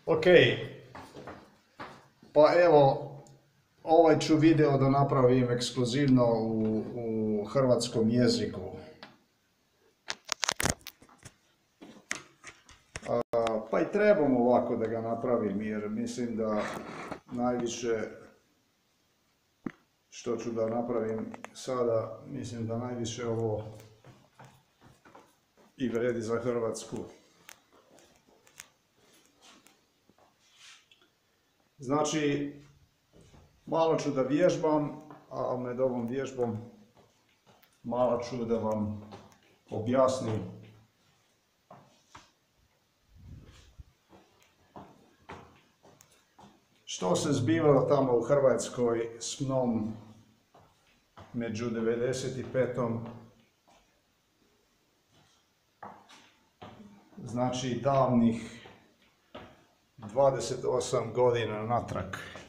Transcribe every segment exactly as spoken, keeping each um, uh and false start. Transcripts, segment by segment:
Ok, pa evo, ovaj ću video da napravim ekskluzivno u, u hrvatskom jeziku. A, pa i trebam ovako da ga napravim jer mislim da najviše što ću da napravim sada, mislim da najviše ovo i vredi za Hrvatsku. Znači, malo ću da vježbam, a med ovom vježbom malo ću da vam objasnim što se zbivalo tamo u Hrvatskoj s mnom među devedeset petom znači davnih dvadeset osam godina natrag.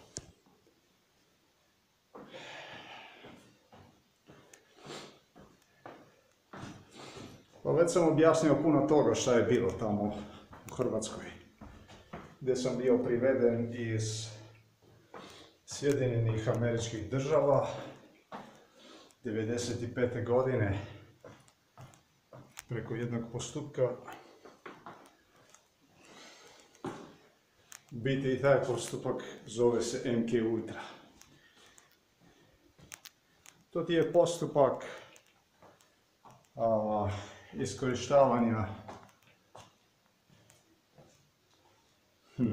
Pa već sam objasnio puno toga šta je bilo tamo u Hrvatskoj, gdje sam bio priveden iz Sjedinjenih Američkih Država devedeset pete godine preko jednog postupka. U biti i taj postupak zove se M K Ultra. To ti je postupak a, iskorištavanja hm,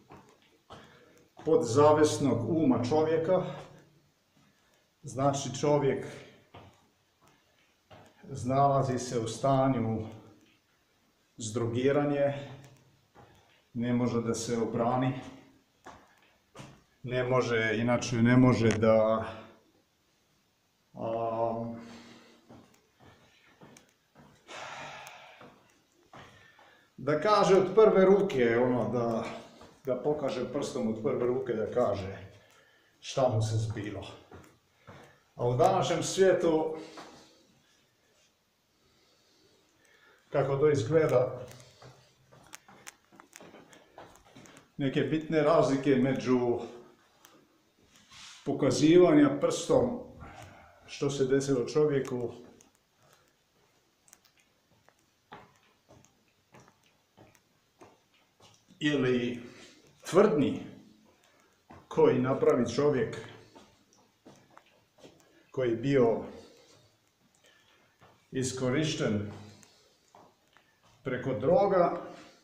podzavesnog uma čovjeka. Znači čovjek nalazi se u stanju zdrogiranje, ne može da se obrani, ne može, inače ne može da um, da kaže od prve ruke, ono, da, da pokaže prstom od prve ruke da kaže šta mu se zbilo. A u današnjem svijetu, kako to izgleda, neke bitne razlike među pokazivanja prstom što se desilo čovjeku ili tvrdnji koji napravi čovjek koji je bio iskorišten preko droga,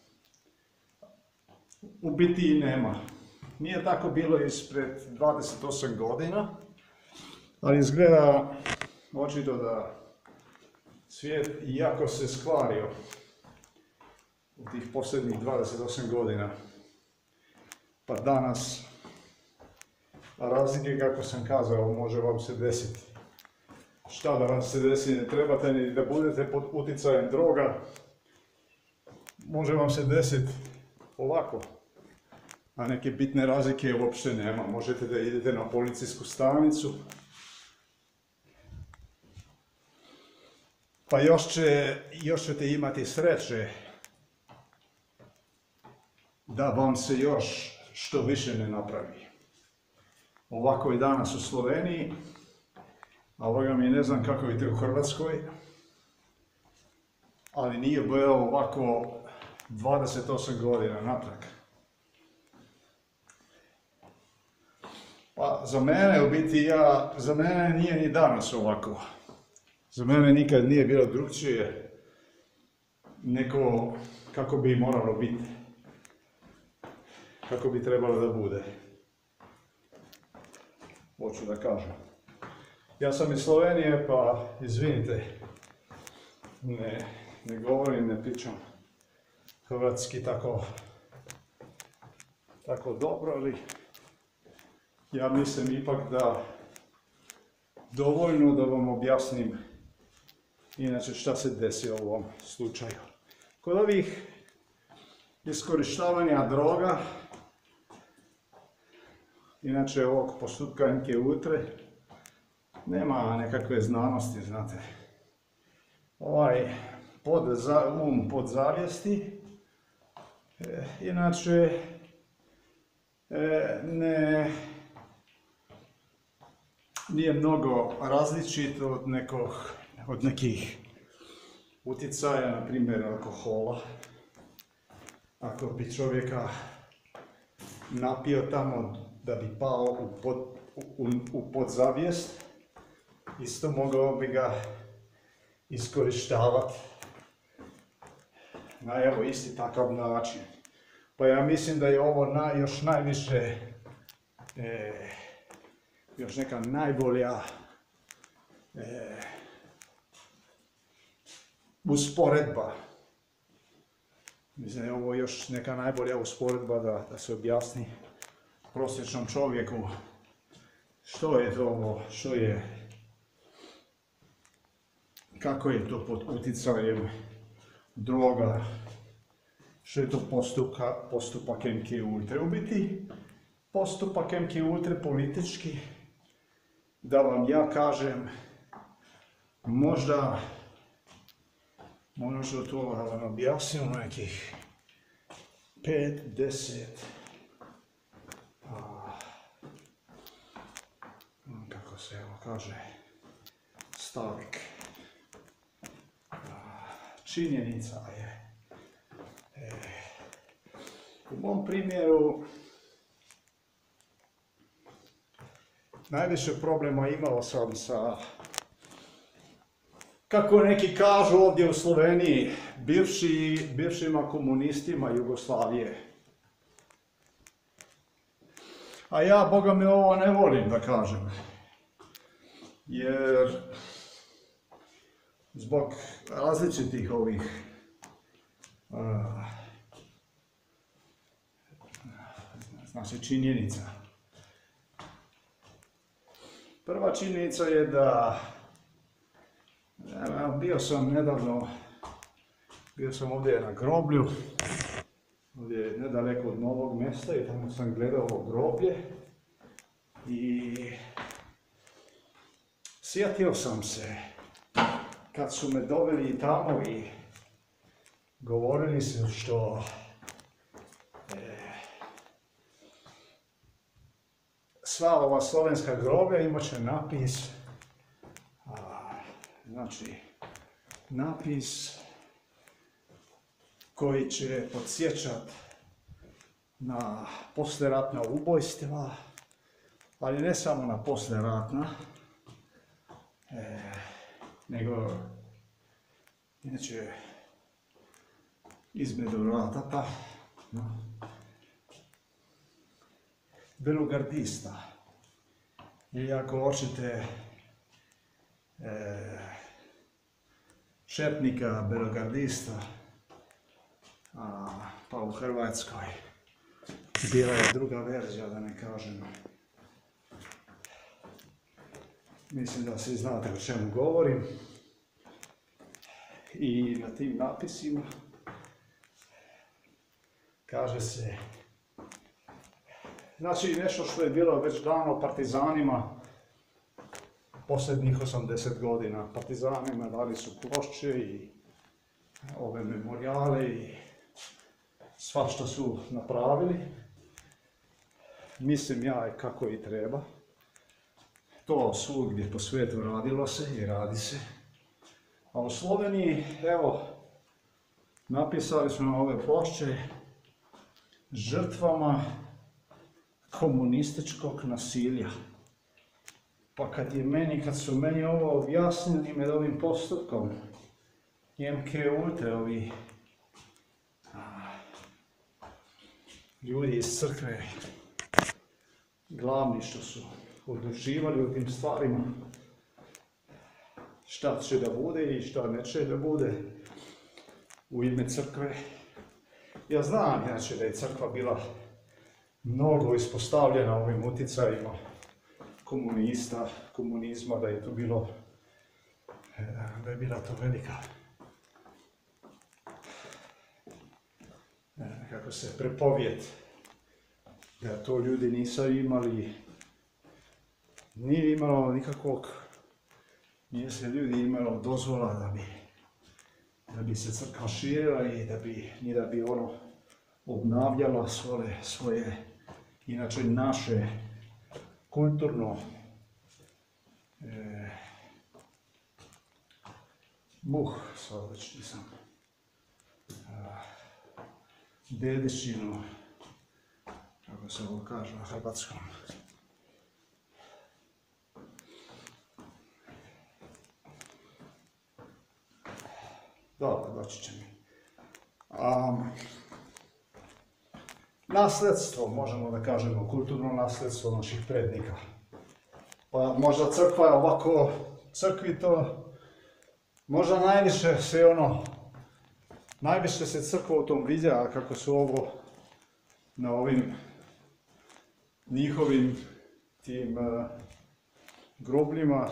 u biti i nema. Nije tako bilo ispred dvadeset osam godina, ali izgleda očito da svijet jako se skvario u tih posljednjih dvadeset osam godina. Pa danas, a razlike, kako sam kazao, može vam se desiti. Šta da vam se desi, ne trebate ni da budete pod utjecajem droga, može vam se desiti ovako. A neke bitne razlike uopšte nema. Možete da idete na policijsku stanicu, pa još, će, još ćete imati sreće da vam se još što više ne napravi. Ovako je danas u Sloveniji, a ovoga mi ne znam kako je to u Hrvatskoj, ali nije bilo ovako dvadeset osam godina natrag. Pa za mene, u biti ja, za mene nije ni danas ovako. Za mene nikad nije bilo drugčije neko kako bi moralo biti. Kako bi trebalo da bude. Hoću da kažem. Ja sam iz Slovenije, pa izvinite, ne, ne govorim, ne pričam hrvatski tako, tako dobro, ali ja mislim ipak da dovoljno da vam objasnim inače šta se desi u ovom slučaju. Kod ovih iskorištavanja droga, inače ovog postupka M K Ultra, nema nekakve znanosti, znate. Ovaj pod, um podzavijesti, e, inače e, ne, nije mnogo različit od, nekog, od nekih utjecaja, na primjer alkohola. Ako bi čovjeka napio tamo da bi pao u, pod, u, u podzavijest, isto mogao bi ga iskorištavati na evo isti takav način. Pa ja mislim da je ovo na, još najviše, e, još neka najbolja e, usporedba. Mislim da je ovo još neka najbolja usporedba da, da se objasni prosječnom čovjeku što je to ovo, što je, kako je to pod utjecajem droga, što je to postuka, postupak em ke Ultre. U biti, postupak em ke Ultre politički, da vam ja kažem, možda, možda to da vam objasnim nekih pet, deset, a, kako se evo kaže, stavik. Činjenica je, e, u mom primjeru, najviše problema imao sam sa, kako neki kažu ovdje u Sloveniji, bivši, bivšima komunistima Jugoslavije. A ja, Boga mi, ovo ne volim da kažem, jer zbog različitih ovih uh, znači činjenica. Prva činjenica je da ja, bio sam nedavno, bio sam ovdje na groblju, ovdje nedaleko od Novog Mesta i tamo sam gledao ovo groblje i sjetio sam se kad su me doveli tamo i govorili su što e, sva ova slovenska groblja imat će napis, a, znači napis koji će podsjećat na poslijeratna ubojstva, ali ne samo na poslijeratna, e, nego inače između ratata, no, belogardista. Ili ako hoćete e, šetnika belogardista, a, pa u Hrvatskoj bila je druga verzija, da ne kažem. Mislim da svi znate o čemu govorim. I na tim napisima kaže se, znači nešto što je bilo već dano partizanima posljednjih osamdeset godina. Partizanima dali su ploče i ove memorijale i sva što su napravili. Mislim ja kako i treba. To svugdje po svijetu radilo se i radi se. A u Sloveniji, evo, napisali smo na ove ploče žrtvama komunističkog nasilja. Pa kad je meni, kad su meni ovo objasnili med ovim postupkom, em ke Ultre, ovi a, ljudi iz crkve, glavni što su odlučivali o tim stvarima, šta će da bude i šta neće da bude u ime crkve. Ja znam inače da je crkva bila mnogo ispostavljena ovim utjecajima komunista, komunizma, da je to bilo, da je bila to velika, kako se prepovijed, da to ljudi nisu imali, nije imalo nikakvog, nije se ljudi imalo dozvola da bi, da bi se crkva širila i da bi, ni da bi ono obnavljala svoje, svoje inače naše kulturno e, buh, sad već nisam, dedičinu, kako se ovo kaže na hrvatskom. Dobro, doći će mi. Um, nasljedstvo, možemo da kažemo, kulturno nasljedstvo naših prednika. Pa možda crkva je ovako, crkvi to, možda najviše se ono, najviše se crkva u tom vidja, kako su ovo na ovim njihovim tim uh, grobljima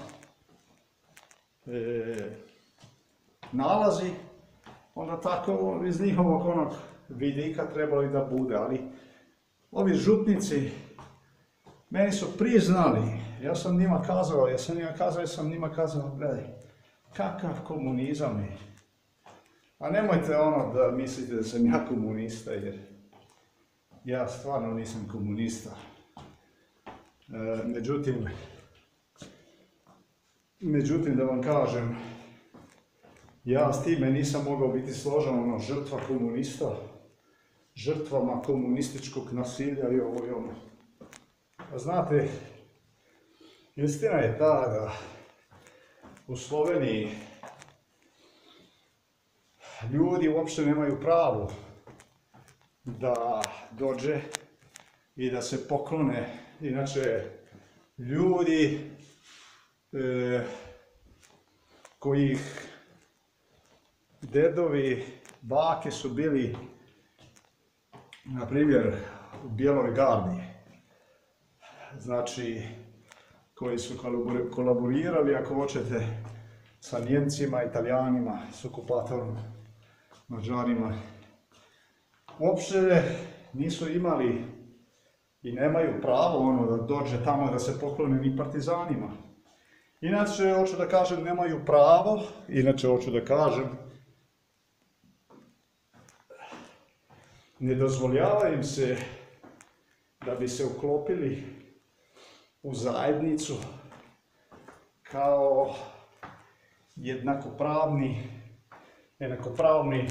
e, nalazi, onda tako iz njihovog onog vidika trebali da bude, ali ovi župnici meni su priznali, ja sam njima kazao, ja sam njima kazao, ja sam njima kazao, gledaj, kakav komunizam je. A nemojte ono da mislite da sam ja komunista, jer ja stvarno nisam komunista. E, međutim, međutim da vam kažem, ja s time nisam mogao biti složen, ono, žrtva komunista, žrtvama komunističkog nasilja i ovo i ono. A znate, istina je ta da u Sloveniji ljudi uopšte nemaju pravo da dođe i da se poklone. Inače, ljudi e, kojih dedovi, bake su bili, na primjer, u Bijeloj gardi, znači, koji su kolaborirali, ako hoćete, sa Njemcima, Italijanima, s okupatorom, Mađarima. Uopšte nisu imali i nemaju pravo ono da dođe tamo da se poklone ni partizanima. Inače, hoću da kažem, nemaju pravo, inače hoću da kažem, ne dozvoljava im se da bi se uklopili u zajednicu kao jednakopravni, jednakopravni,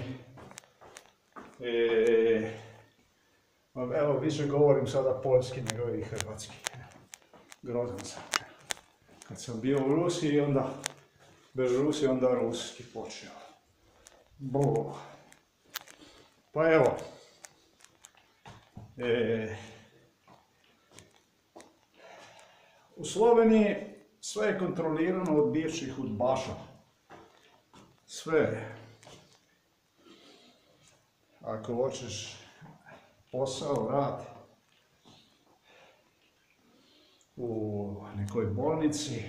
e, evo više govorim sada poljski nego i hrvatski, grozan sam. Kad sam bio u Rusiji, onda, bez Rusije, onda ruski počeo. Bo. Pa evo, e, u Sloveniji sve je kontrolirano od bivših udbaša. Sve. Ako hoćeš posao, rad u nekoj bolnici,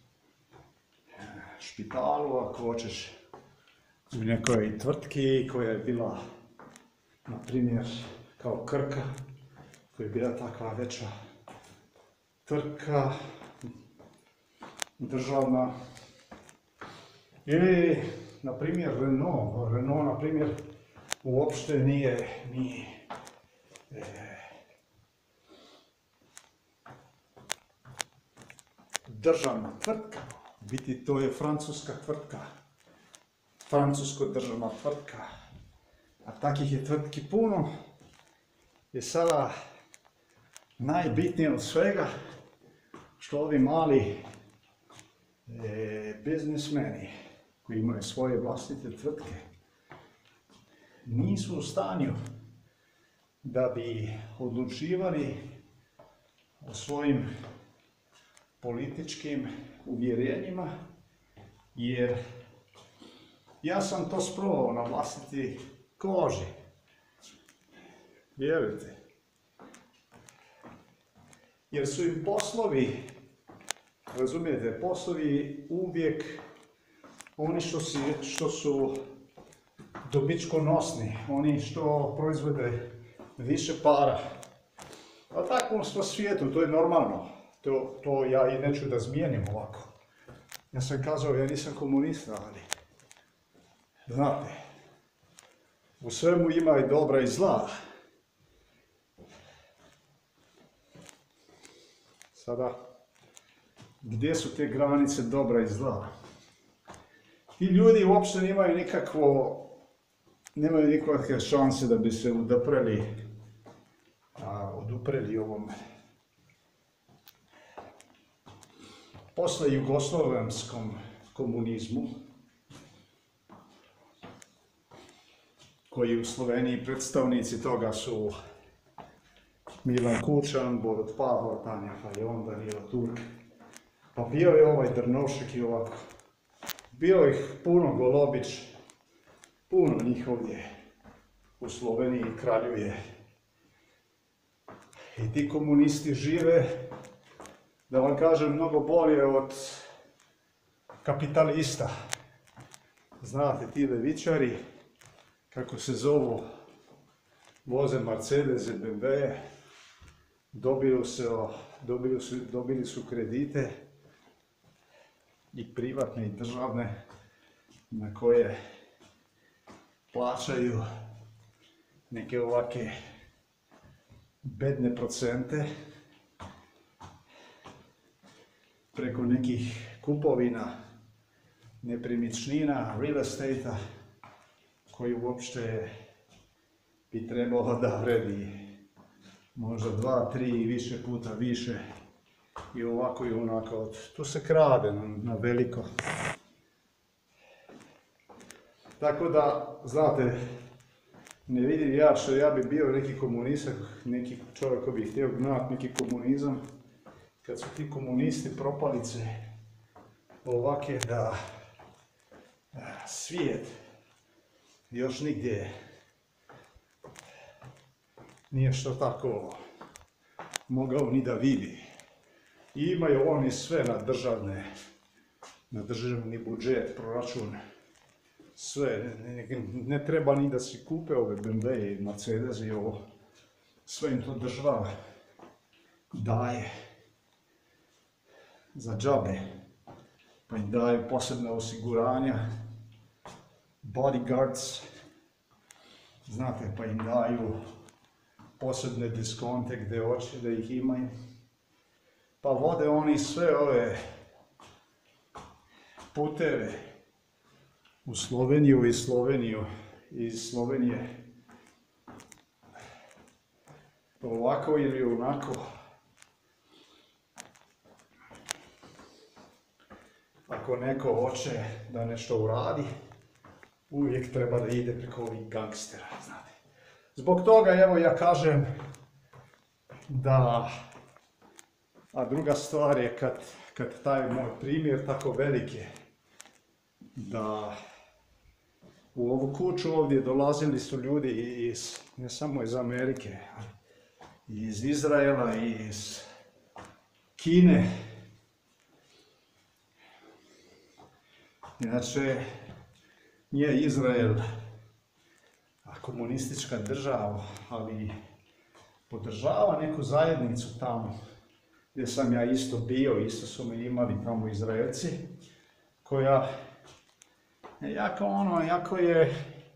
špitalu, ako hoćeš u nekoj tvrtki koja je bila, na primjer, kao Krka, koja je bila takva veća tvrtka, državna, ili, na primjer, Renault. Renault, na primjer, uopšte nije, nije e, državna tvrtka, biti to je francuska tvrtka, francusko državna tvrtka, a takih je tvrtki puno. Je sada najbitnije od svega što ovi mali e, biznismeni koji imaju svoje vlastite tvrtke nisu u stanju da bi odlučivali o svojim političkim uvjerenjima, jer ja sam to sprovao na vlastiti koži. Vjerujte. Jer su im poslovi, razumijete, poslovi uvijek oni što, si, što su dobičkonosni, oni što proizvode više para. A takvom smo svijetu, to je normalno. To, to ja i neću da zmijenim ovako. Ja sam kazao, ja nisam komunista, ali znate, u svemu ima i dobra i zla. Sada, gdje su te granice dobra i zla? Ti ljudi uopšte nemaju nikakvo, nemaju nikakve šanse da bi se odupreli, a, odupreli ovom posle jugoslovenskom komunizmu, koji u Sloveniji predstavnici toga su Milan Kučan, Borut Pahor, Tanja Fajon, Danilo Turk. Pa bio je ovaj Drnovšek i ovako. Bio ih puno, Golobić, puno njih ovdje u Sloveniji kraljuje. I ti komunisti žive, da vam kažem, mnogo bolje od kapitalista. Znate, ti levičari, kako se zovu, voze Mercedese, B M W, dobili su, dobili su, dobili su kredite, i privatne i državne, na koje plaćaju neke ovake bedne procente preko nekih kupovina nepremičnina, real estate-a, koji uopšte bi trebalo da vredi možda dva, tri i više puta više. I ovako i onako, tu se krade na, na veliko. Tako da, znate, ne vidim ja što ja bi bio neki komunista, neki čovjek koji bi htio gnat neki komunizam, kad su ti komunisti propalice ovake da svijet još nigdje nije što tako mogao ni da vidi. I imaju oni sve na državne, na državni budžet, proračun, sve, ne, ne, ne treba ni da si kupe ove B M W i Mercedes i ovo, sve im to država daje za džabe, pa im daju posebna osiguranja, bodyguards, znate, pa im daju posebne diskonte gdje hoće da ih imaju. Pa vode oni sve ove puteve u Sloveniju i Sloveniju, iz Slovenije ovako ili onako. Ako neko hoće da nešto uradi, uvijek treba da ide preko ovih gangstera, znate. Zbog toga, evo, ja kažem da. A druga stvar je kad, kad taj moj primjer tako velik je, da u ovu kuću ovdje dolazili su ljudi iz, ne samo iz Amerike, i iz Izraela, i iz Kine. Inače, nije Izrael komunistička država, ali podržava neku zajednicu tamo, gdje sam ja isto bio, isto su mi imali tamo Izraelci, koja jako ono, jako je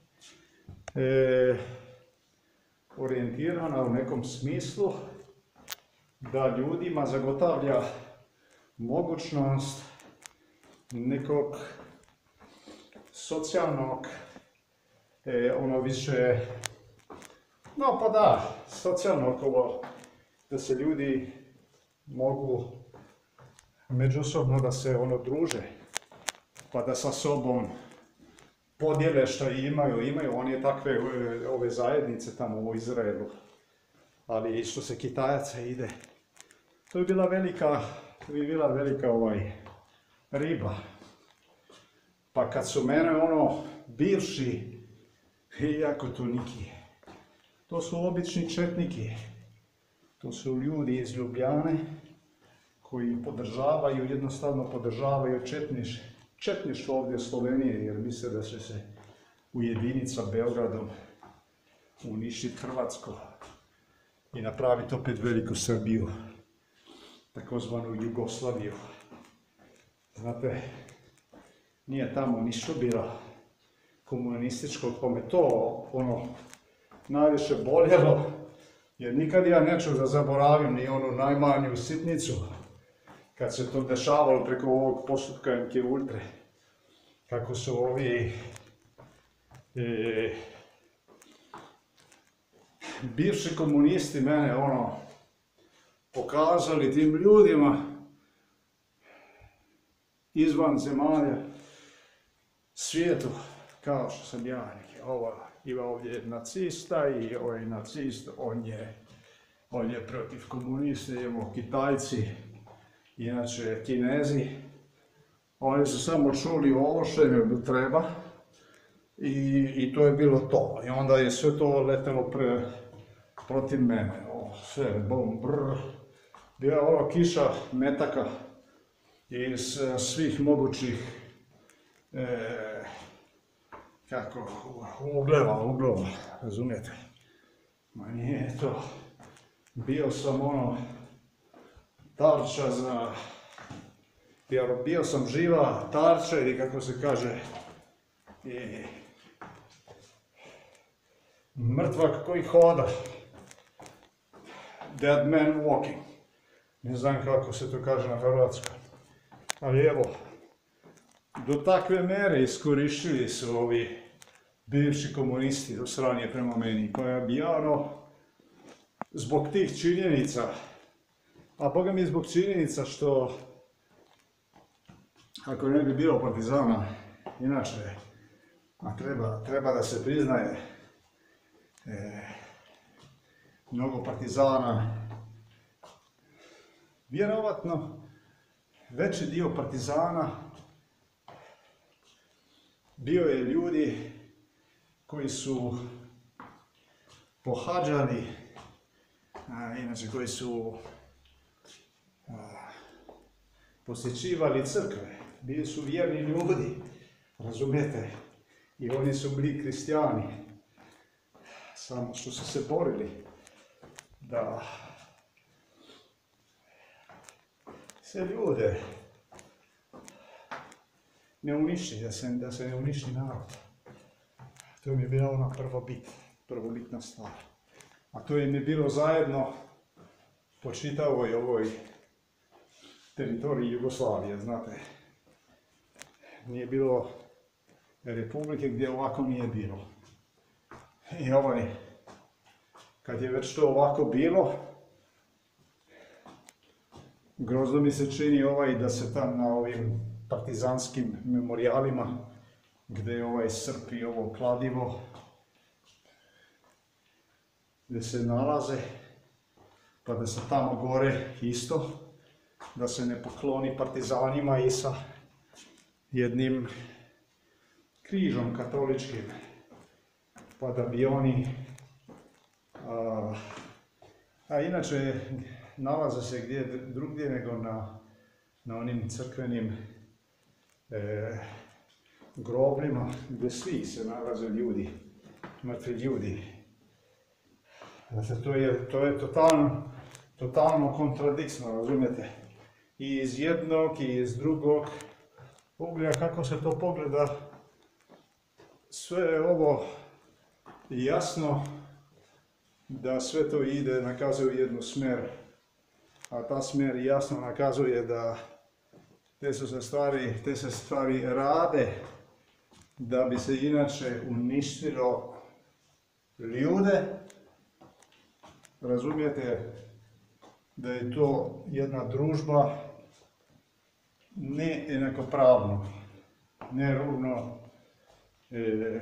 e, orijentirana u nekom smislu da ljudima zagotavlja mogućnost nekog socijalnog, e, ono više, no pa da, socijalnog ovo, da se ljudi mogu međusobno da se ono druže, pa da sa sobom podijele što imaju, imaju oni takve ove zajednice tamo u Izraelu, ali što se Kitajaca ide, to je bila velika, to je bila velika ovaj riba. Pa kad su mene ono bivši, iako to niki, to su obični četniki. To su ljudi iz Ljubljane koji podržavaju, jednostavno podržavaju četniš, četništvo ovdje u Sloveniji, jer misle da će se ujediniti sa Beogradom, uništiti Hrvatsko i napraviti opet veliku Srbiju, takozvanu Jugoslaviju. Znate, nije tamo ništa bilo komunističko, pa me to ono najviše boljelo. Jer nikad ja neću da zaboravim ni onu najmanju sitnicu kad se to dešavalo preko ovog postupka em ke Ultre, kako su ovi e, bivši komunisti mene ono pokazali tim ljudima izvan zemalja svijetu, kao što sam ja neki, ovo ima ovdje nacista i ovaj nacist, on je, on je protiv komunista, imamo Kitajci, inače Kinezi, oni su samo čuli ovo što im treba i, i to je bilo to. I onda je sve to letelo pre, protiv mene, o, sve, bum, brr, bila je ova kiša metaka iz uh, svih mogućih e, kako, ugleva, uglova, razumijete? Ma nije to, bio sam ono, tarča za, bio, bio sam živa tarča ili kako se kaže, i mrtvak koji hoda, dead man walking, ne znam kako se to kaže na hrvatskom, ali evo, do takve mere iskorištili su ovi bivši komunisti do sranje prema meni, pa ja bi ono, zbog tih činjenica, a boga mi zbog činjenica što ako ne bi bilo partizana, inače, a treba, treba da se priznaje, e, mnogo partizana, vjerovatno veći dio partizana bio je ljudi koji su pohađali, a, inače koji su a, posjećivali crkve, bili su vjerni ljudi, razumijete, i oni su bili kristijani, samo što su se borili da se ljude ne uništi, da se, da se ne uništi narod. To mi je bila ona prvobit, prvobitna stvar. A to im je bilo zajedno po čitavoj ovoj teritoriji Jugoslavije, znate. Nije bilo republike gdje ovako nije bilo. I ovaj, kad je već to ovako bilo, grozno mi se čini ovaj da se tam na ovim partizanskim memorijalima, gdje je ovaj srp i ovo kladivo, gdje se nalaze, pa da se tamo gore isto, da se ne pokloni partizanima i sa jednim križom katoličkim, pa da bi oni, a, a inače nalaze se gdje drugdje nego na, na onim crkvenim e, grobljima, gdje svi se nalaze ljudi, mrtvi ljudi. Znači, to je, to je totalno, totalno kontradiktsno, razumijete? I iz jednog i iz drugog pogleda, kako se to pogleda, sve je ovo jasno da sve to ide, nakazuje jednu smjer, a ta smjer jasno nakazuje da te su se stvari, te se stvari rade da bi se inače uništilo ljude. Razumijete da je to jedna družba ne jednakopravno, ne rovno, e,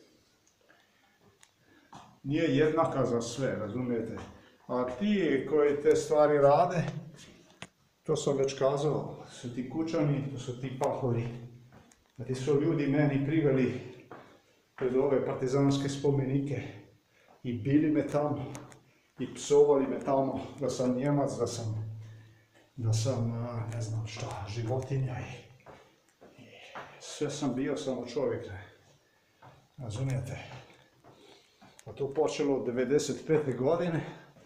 nije jednaka za sve, razumijete. A ti koji te stvari rade, to sam već kazao, su ti kućani, to su ti pahovi. A ti su ljudi meni priveli pred ove partizanske spomenike i bili me tamo i psovali me tamo da sam Njemac, da sam, da sam ne znam šta, životinja i, i sve sam bio samo čovjek. Razumijete? A to počelo od devedeset pete godine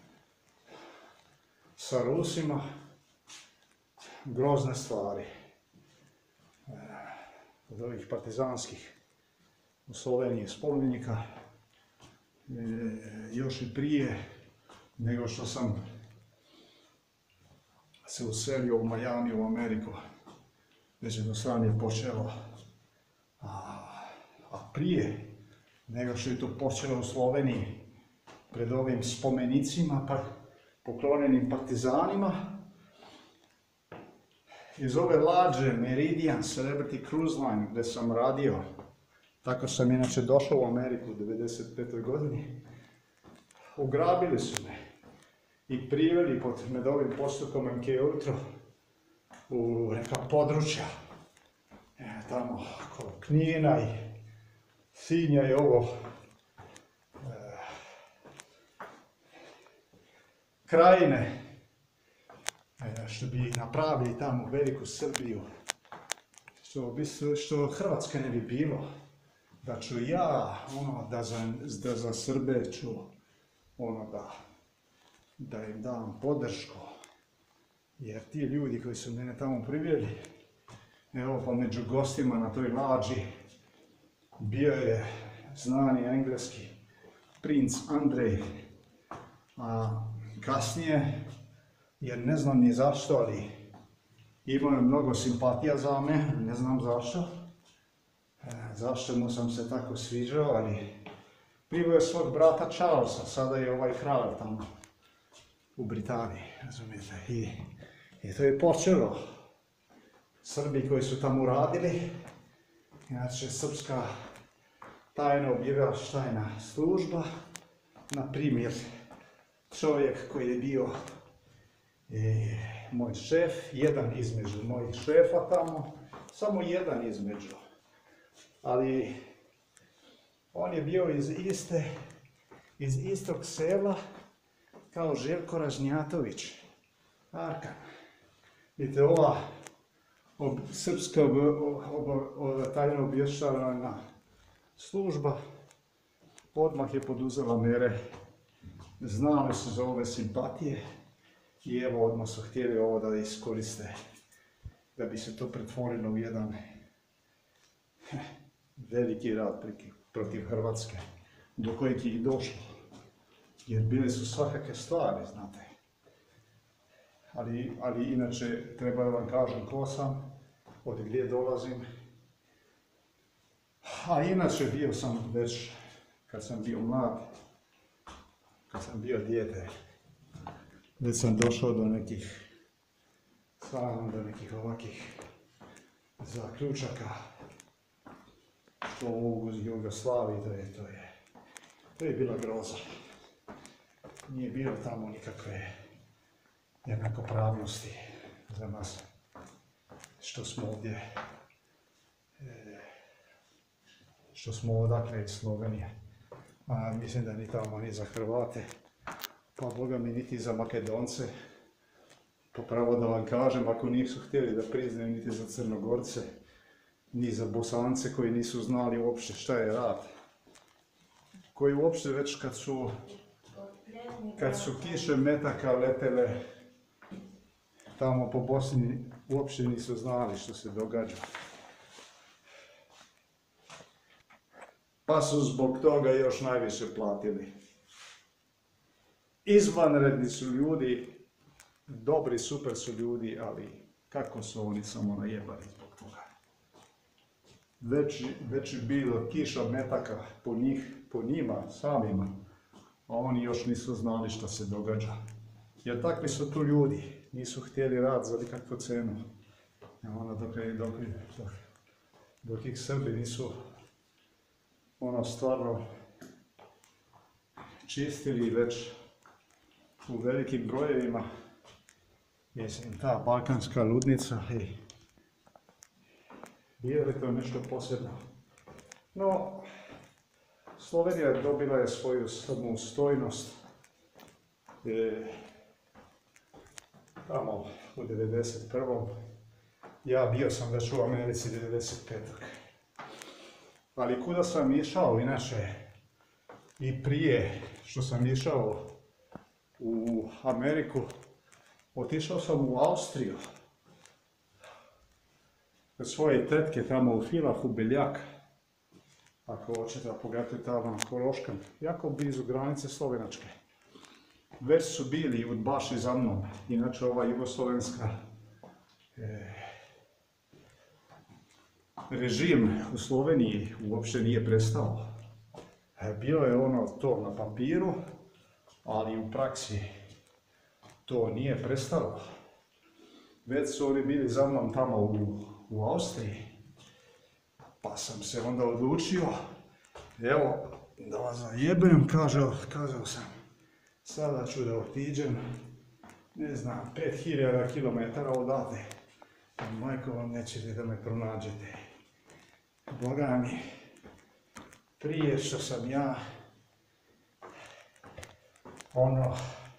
sa Rusima, grozne stvari. Od ovih partizanskih u Sloveniji spomenika, e, još i prije nego što sam se uselio u Miami u Ameriku. Već jednostavno je počelo. A, a prije nego što je to počelo u Sloveniji, pred ovim spomenicima pa, poklonjenim partizanima, iz ove lađe Meridian Celebrity Cruise Line gdje sam radio, tako sam inače došao u Ameriku u devedeset petoj godini, ugrabili su me i priveli pod medovim postupkom M K Ultra u neka područja, e, tamo kod Knina i Sinja i ovo, e, krajine, e, što bi napravili tamo veliku Srbiju, što, bi, što Hrvatska ne bi bilo, da ću ja, ono, da za, da za Srbe ću, ono, da, da im dam podršku, jer ti ljudi koji su mene tamo priveli, evo pa među gostima na toj lađi bio je znani engleski princ Andrej, a kasnije, jer ne znam ni zašto, ali imao je mnogo simpatija za me, ne znam zašto, e, zašto mu sam se tako sviđao, ali priveo je svog brata Charlesa, sada je ovaj kralj tamo u Britaniji, razumijete, i, i to je počelo. Srbi koji su tamo radili, inače srpska tajna obavještajna služba, na primjer čovjek koji je bio e, moj šef, jedan između mojih šefa tamo, samo jedan između, ali on je bio iz iste, iz istog sela kao Željko Ražnjatović, Arkan. Vidite, ova ob, srpska ob, ob, ob, tajna obavještajna služba odmah je poduzela mjere, znali su za ove simpatije i evo odmah su htjeli ovo da iskoriste, da bi se to pretvorilo u jedan veliki rat protiv Hrvatske, do kojeg je i došlo, jer bile su svakakve stvari, znate. Ali, ali inače, treba da vam kažem ko sam, od gdje dolazim. A inače bio sam već, kad sam bio mlad, kad sam bio dijete, već sam došao do nekih, stvarno do nekih ovakih zaključaka, što u Jugoslaviji, to je, to je, to je bila groza. Nije bilo tamo nikakve jednakopravnosti za nas, što smo ovdje, što smo odakle iz Slovenije. A mislim da ni tamo ni za Hrvate, pa boga mi niti za Makedonce. Po pravo da vam kažem, ako nisu htjeli da priznaju niti za Crnogorce, ni za Bosance koji nisu znali uopće šta je rat. Koji uopće već kad su, kad su kiše metaka letele tamo po Bosni, uopće nisu znali što se događa. Pa su zbog toga još najviše platili. Izvanredni su ljudi, dobri, super su ljudi, ali kako su oni samo najebali zbog toga. Već, već je bilo kiša metaka po njih, po njima, samima, a oni još nisu znali što se događa. Jer takvi su tu ljudi, nisu htjeli rad za nikakvu cenu. Ono dok, dok, dok, dok ih Srbi nisu ono stvarno čistili već u velikim brojevima, mislim, ta balkanska ludnica, i bilo je to nešto posebno. No, Slovenija dobila je svoju samostojnost e, tamo u devedeset prvom. Ja bio sam već u Americi devedeset petog. Ali kuda sam išao, inače, i prije što sam išao u Ameriku, otišao sam u Austriju. Kod svoje tetke tamo u Filahu, Beljak. Ako hoćete da pogledate tamo na Koroškan, jako blizu granice Slovenačke. već su bili udbaši za mnom. Inače ova jugoslovenska e, režim u Sloveniji uopće nije prestao. E, bilo je ono to na papiru, ali u praksi to nije prestalo. Već su oni bili za mnom tamo u, u Austriji, pa sam se onda odlučio, evo, da vas zajebem, kažao, kazao sam, sada ću da otiđem, ne znam, pet hiljada kilometara odavde, majko vam nećete da me pronađete. Boga mi, prije što sam ja, ono,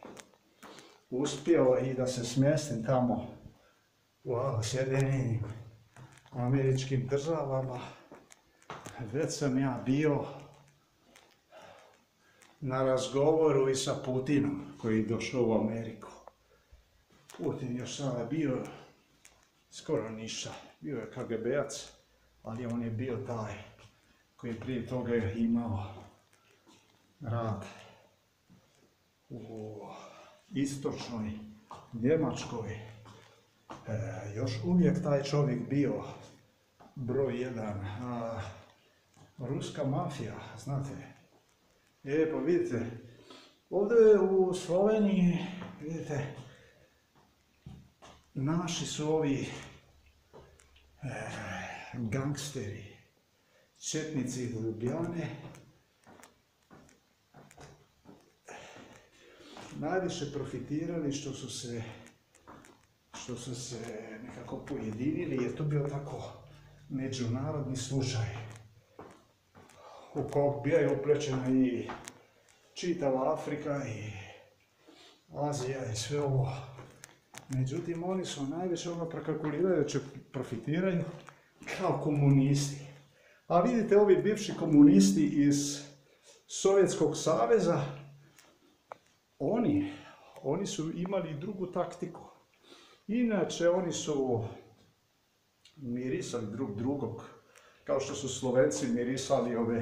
uspio i da se smjestim tamo u Sjedinjenim Američkim Državama, već sam ja bio na razgovoru i sa Putinom koji je došao u Ameriku. Putin još sada bio skoro ništa, bio je K G B-ac, ali on je bio taj koji je prije toga imao rad u istočnoj Njemačkoj. E, još uvijek taj čovjek bio broj jedan. A, ruska mafija, znate. E, pa vidite, ovdje u Sloveniji, vidite, naši su ovi e, gangsteri, četnici iz Ljubljane, najviše profitirali što su se, što su se nekako pojedinili, jer to bio tako međunarodni slučaj u kojeg bio uplečena i čitava Afrika i Azija i sve ovo. Međutim, oni su najviše ono prekalkulirali da će profitiraju kao komunisti. A vidite, ovi bivši komunisti iz Sovjetskog saveza, Oni, oni su imali drugu taktiku. Inače, oni su mirisali drug drugog, kao što su Slovenci mirisali ove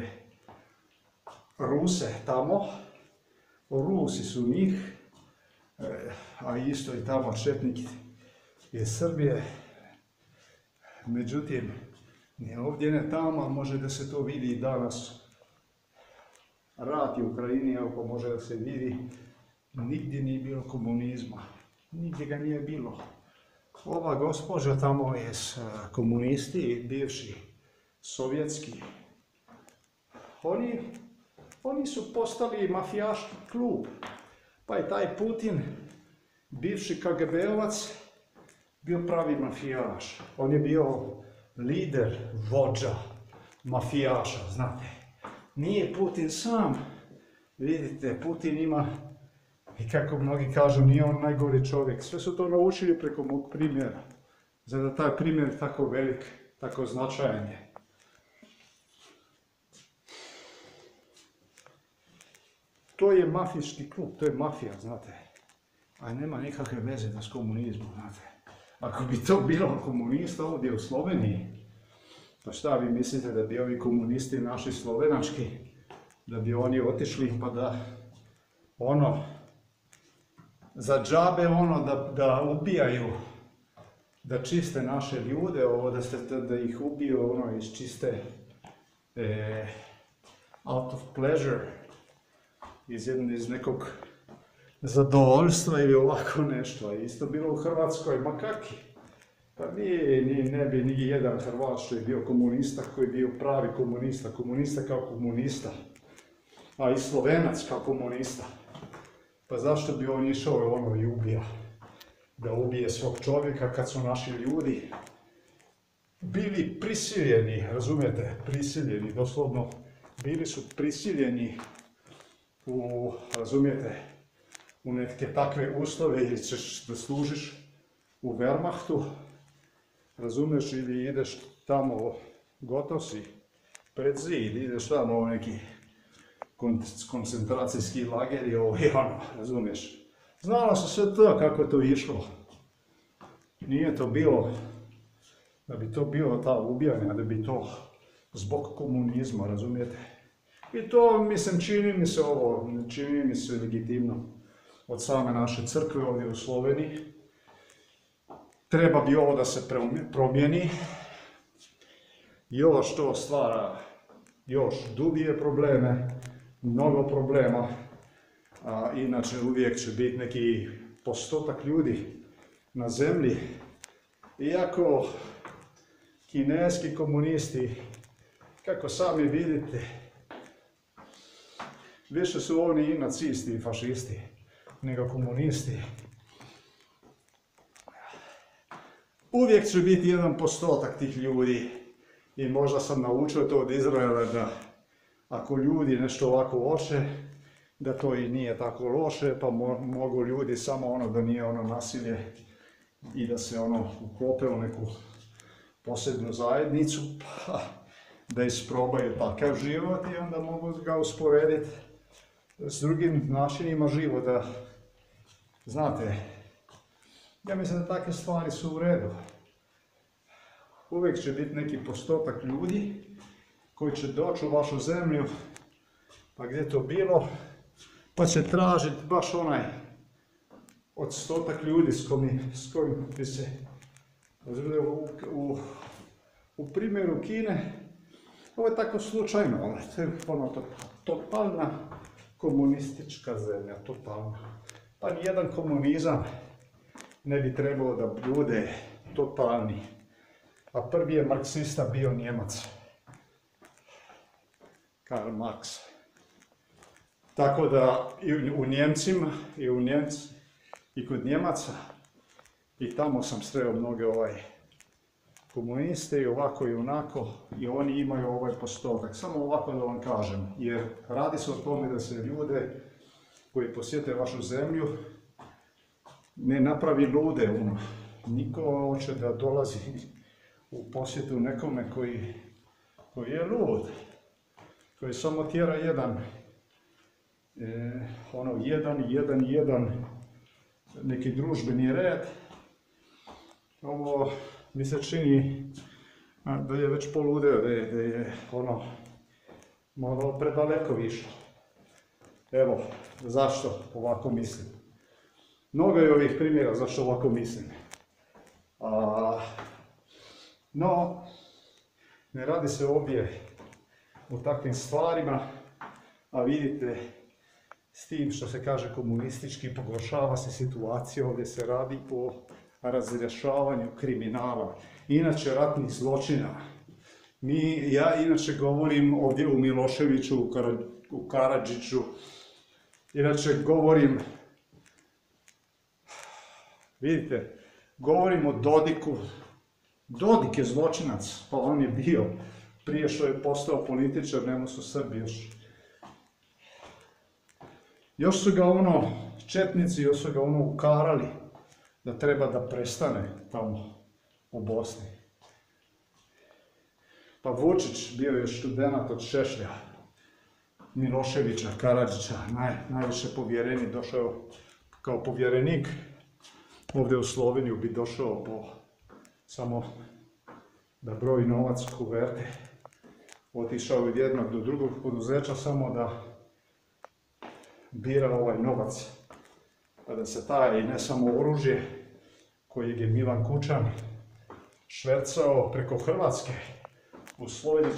Ruse tamo. Rusi su njih, a isto i tamo četniki iz Srbije. Međutim, ne ovdje, ne tamo, može da se to vidi i danas. Rat u Ukrajini, ako može da se vidi, nigdje nije bilo komunizma, nigdje ga nije bilo. Ova gospođa tamo je s komunisti, bivši sovjetski. Oni, oni su postali mafijaški klub. Pa je taj Putin, bivši K G B-ovac, bio pravi mafijaš. On je bio lider, vođa mafijaša, znate. Nije Putin sam. Vidite, Putin ima, i kako mnogi kažu, nije on najgori čovjek. Sve su to naučili preko mog primjera. Zato taj primjer tako velik, tako značajan je. To je mafijski klub, to je mafija, znate. A nema nikakve veze s komunizmom, znate. Ako bi to bilo komunista ovdje u Sloveniji, pa šta vi mislite da bi ovi komunisti naši slovenački, da bi oni otišli pa da, ono, za džabe ono da, da ubijaju, da čiste naše ljude, ovo da, ste, da, da ih ubiju ono iz čiste e, out of pleasure, iz, jedne, iz nekog zadovoljstva ili ovako nešto. Isto bilo u Hrvatskoj, ma kaki? Pa nije, nije, ne bi ni jedan Hrvat što je bio komunista koji je bio pravi komunista, komunista kao komunista, a i Slovenac kao komunista. Pa zašto bi on išao ono i ubija? Da ubije svog čovjeka kad su naši ljudi bili prisiljeni, razumijete, prisiljeni, doslovno bili su prisiljeni u, razumijete, u neke takve uslove ili ćeš da služiš u Wehrmachtu, razumiješ, ili ideš tamo, gotov si, pred zid, ideš tamo u neki koncentracijski lager i ovo i ono, razumiješ. Znalo se sve to kako je to išlo. Nije to bilo, da bi to bilo ta ubijanja, da bi to zbog komunizma, razumijete. I to, mislim, čini mi se ovo, čini mi se legitimno. od same naše crkve ovdje u Sloveniji. Treba bi ovo da se promijeni. Još to stvara još dublje probleme, mnogo problema. A, inače uvijek će biti neki postotak ljudi na zemlji. Iako kineski komunisti, kako sami vidite, više su oni i nacisti i fašisti nego komunisti. Uvijek će biti jedan postotak tih ljudi i možda sam naučio to od Izraela da ako ljudi nešto ovako hoće, da to i nije tako loše, pa mo mogu ljudi samo ono da nije ono nasilje i da se ono uklope u neku posebnu zajednicu, pa da isprobaju takav život i onda mogu ga usporediti s drugim načinima života. Znate, ja mislim da takve stvari su u redu. Uvijek će biti neki postotak ljudi koji će doći u vašu zemlju, pa gdje to bilo, pa će tražiti baš onaj odstotak ljudi s kojim, s kojim bi se u, u, u primjeru Kine, ovo je tako slučajno, ono, to je ono, to, totalna komunistička zemlja, totalna. Pa nijedan komunizam ne bi trebalo da bude totalni. A prvi je marksista bio Njemac, Karl Marx. Tako da i u Njemcima, i u Njemci, i kod Njemaca, i tamo sam sreo mnoge ovaj komuniste i ovako i onako, i oni imaju ovaj postotak. Samo ovako da vam kažem, jer radi se o tome da se ljude koji posjete vašu zemlju ne napravi lude. Um. Niko hoće da dolazi u posjetu nekome koji, koji je lud, koji samo tjera jedan, e, ono jedan, jedan, jedan, neki družbeni red. Ovo mi se čini da je već poludeo, da je, da je ono malo predaleko više. Evo, zašto ovako mislim? Mnogo je ovih primjera zašto ovako mislim. A, no, ne radi se ovdje o takvim stvarima, a vidite, s tim što se kaže komunistički, pogoršava se situacija, ovdje se radi o razrješavanju kriminala, inače ratnih zločina. Mi, ja inače govorim ovdje u Miloševiću, u, Kara, u Karadžiću, inače govorim, vidite, govorim o Dodiku. Dodik je zločinac, pa on je bio, prije što je postao političar, njemu su Srbi još. Još su ga ono, četnici, još su ga ono ukarali da treba da prestane tamo u Bosni. Pa Vučić bio je student od Šešlja, Miloševića, Karadžića, naj, najviše povjerenik, došao kao povjerenik. Ovdje u Sloveniju bi došao po samo da broji novac u kuverte. Otišao od jednog do drugog poduzeća samo da bira ovaj novac. Pa da se taj, ne samo oružje kojeg je Milan Kučan švercao preko Hrvatske u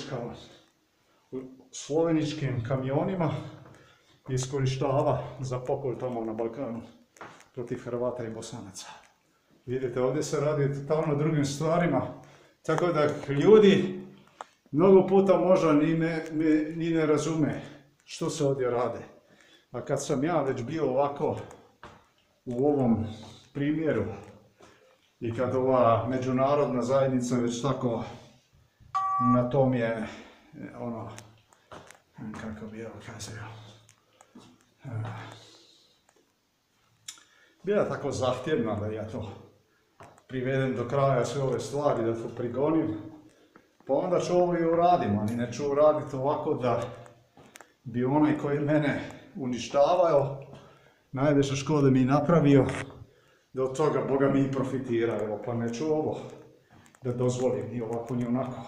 sloveničkim kamionima, iskorištava za pokolj tamo na Balkanu protiv Hrvata i Bosanaca. Vidite, ovdje se radi totalno drugim stvarima, tako da ljudi mnogo puta možda ni ne, ni ne razume što se ovdje rade. A kad sam ja već bio ovako u ovom primjeru i kad ova međunarodna zajednica već tako na tom je ono, kako bi ja kazao, bila tako zahtjevna da ja to privedem do kraja sve ove stvari, da to prigonim, pa onda ću ovo i uradim, ali neću uraditi ovako da bi onaj koji mene uništavao, najveće škode mi napravio, da od toga Boga mi i profitira, evo, pa neću ovo da dozvolim, ni ovako ni onako.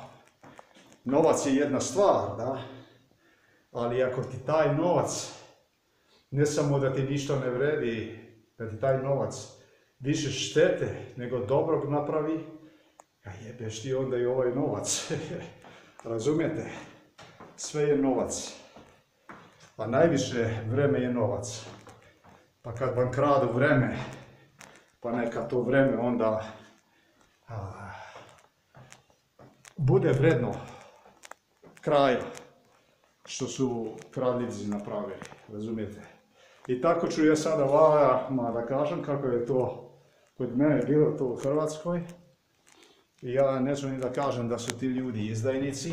Novac je jedna stvar, da, ali ako ti taj novac ne samo da ti ništa ne vredi, da ti taj novac više štete nego dobrog napravi, a jebeš ti onda i ovaj novac. Razumijete? Sve je novac. A najviše vreme je novac. Pa kad vam kradu vreme, pa neka to vreme onda a, bude vredno kraja što su kradljivci napravili. Razumijete? I tako ću ja sada vama da kažem kako je to kod mene bilo to u Hrvatskoj. I ja ne želim da kažem da su ti ljudi izdajnici.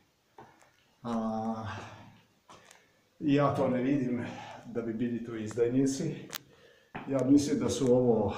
A, ja to ne vidim da bi bili to izdajnici. Ja mislim da su ovo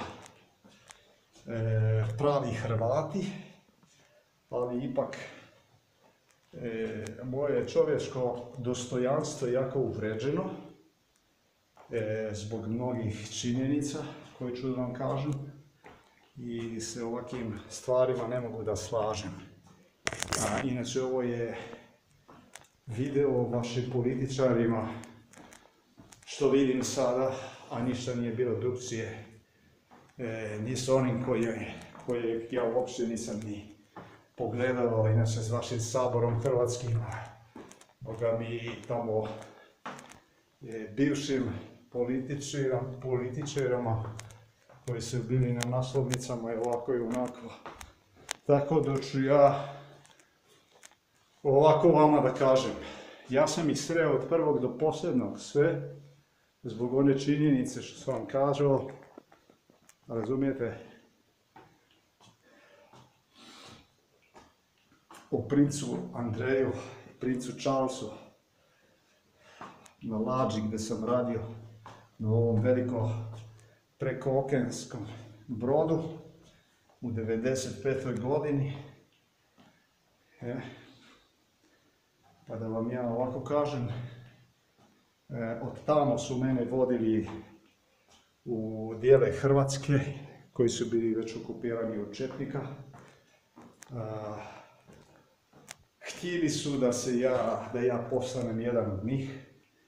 e, pravi Hrvati, ali ipak e, moje čovječko dostojanstvo je jako uvređeno e, zbog mnogih činjenica koje ću vam kažem i se ovakvim stvarima ne mogu da slažem. A, inače ovo je video o vašim političarima što vidim sada, a ništa nije bilo drugčije, e, ni s onim koje, koje ja uopće nisam ni pogledao, inače s vašim saborom hrvatskim, boga mi tamo e, bivšim političarima, političarima koji su bili na naslovnicama i ovako i onako. Tako da ću ja ovako vama da kažem. Ja sam ih sreo od prvog do posljednog sve, zbog one činjenice što sam vam kažao, razumijete, o princu Andreju i princu Charlesu na lađi gdje sam radio, na ovom velikom prekookenskom brodu u devedeset petoj godini. E, pa da vam ja ovako kažem, e, od tamo su mene vodili u dijele Hrvatske koji su bili već okupirani od četnika. A, htjeli su da se ja, da ja postanem jedan od njih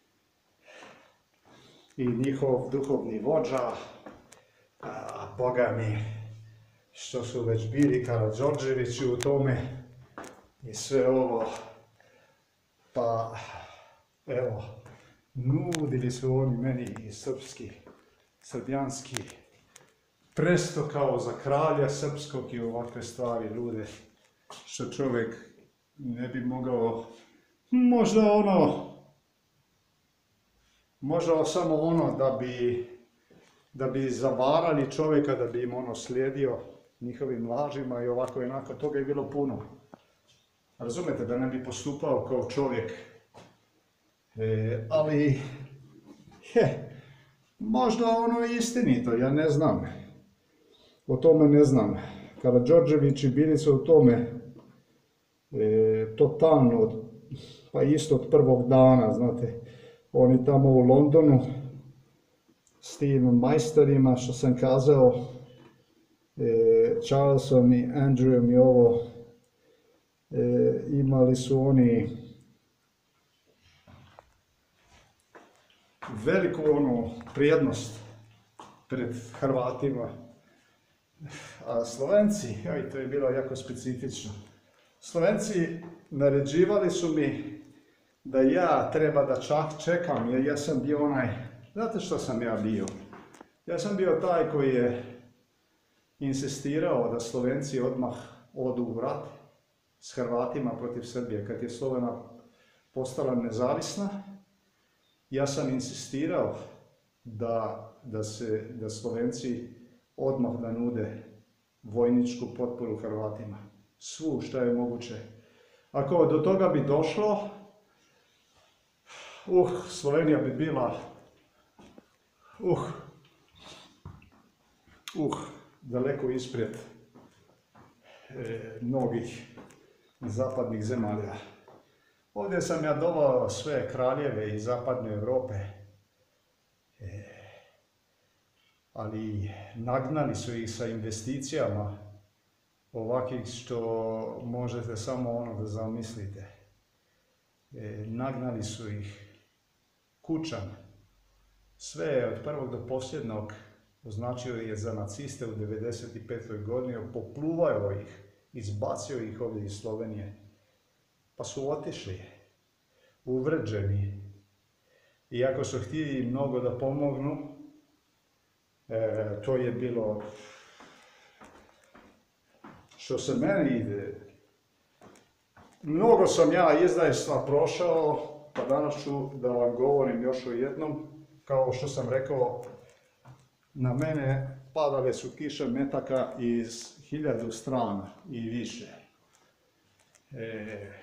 i njihov duhovni vođa, a, boga mi, što su već bili Karađorđevići u tome i sve ovo, pa evo, nudili su oni meni i srpski, srbijanski presto kao za kralja srpskog i ovakve stvari, ljude, što čovjek ne bi mogao, možda ono, možda samo ono da bi, da bi zavarali čovjeka, da bi im ono slijedio njihovim lažima i ovako i onako, toga je bilo puno. Razumete, da ne bi postupao kao čovjek, e, ali he, možda ono je istinito, ja ne znam, o tome ne znam. Karađorđevići bili su u tome e, totalno, od, pa isto od prvog dana, znate, oni tamo u Londonu s tim majstorima, što sam kazao, e, Charlesom i Andrewom i ovo, e, imali su oni veliku onu prijednost pred Hrvatima, a Slovenci, aj, to je bilo jako specifično. Slovenci naređivali su mi da ja treba da čak čekam, jer ja sam bio onaj, znate što sam ja bio? Ja sam bio taj koji je insistirao da Slovenci odmah odu u rat s Hrvatima protiv Srbije. Kad je Slovena postala nezavisna, ja sam insistirao da, da, se, da Slovenci odmah da nude vojničku potporu Hrvatima. Svu što je moguće. Ako do toga bi došlo, uh, Slovenija bi bila uh, uh, daleko ispred e, mnogih zapadnih zemalja. Ovdje sam ja doveo sve kraljeve iz zapadne Europe, e, ali nagnali su ih sa investicijama ovakvih što možete samo ono da zamislite. E, nagnali su ih kućama, sve od prvog do posljednog označio je za naciste u devedeset petoj godini, popluvao ih, izbacio ih ovdje iz Slovenije. Pa su otišli, uvređeni. Iako su htjeli mnogo da pomognu, e, to je bilo, što se mene ide, mnogo sam ja izdajstva prošao, pa danas ću da vam govorim još o jednom. Kao što sam rekao, na mene padale su kiše metaka iz hiljadu strana i više. E,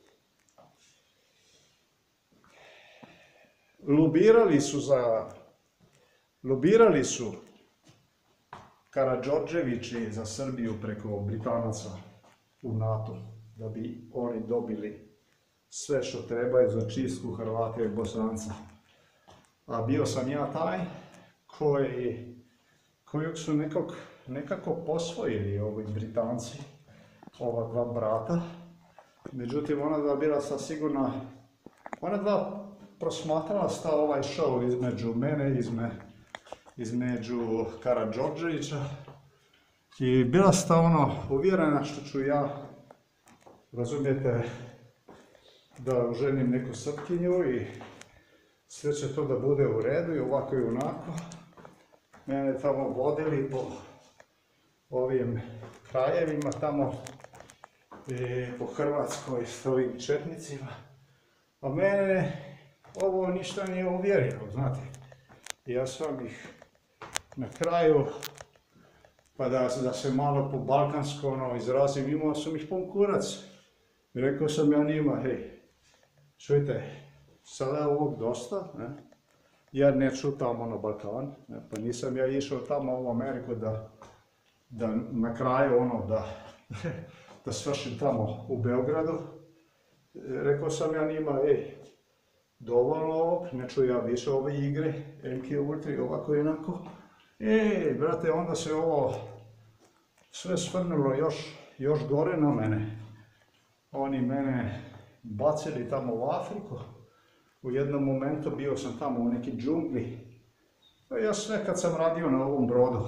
lobirali su za, lobirali su Karađorđevići za Srbiju preko Britanaca u NATO, da bi oni dobili sve što trebaju za čistku Hrvata i Bosanca. A bio sam ja taj koji, kojeg su nekog, nekako posvojili ovi Britanci, ova dva brata. Međutim, ona dva bila sa sigurna, ona dva prosmatrala sta ovaj show između mene, izme, između Karađorđevića i bila sta ono uvjerena što ću ja, razumijete, da oženim neku Srpkinju i sve će to da bude u redu i ovako i onako. Mene tamo vodili po ovim krajevima tamo i po Hrvatskoj s ovim četnicima. A mene ovo ništa nije uvjerilo, znate. Ja sam ih na kraju, pa da, da se malo po balkansko ono, izrazim, imao sam ih pun kurac. I rekao sam ja njima, hej, čujte, sada je ovog dosta, ne? Ja neću tamo na Balkan, ne? Pa nisam ja išao tamo u Ameriku da, da na kraju ono da, da svršim tamo u Beogradu. Rekao sam ja njima, ej, dovoljno ovog, neću ja više ove igre, M K Ultra i ovako i onako. Ej, brate, onda se ovo sve svrnulo još, još gore na mene. Oni mene bacili tamo u Afriku. U jednom momentu bio sam tamo u neki džungli. Ja sve kad sam radio na ovom brodu.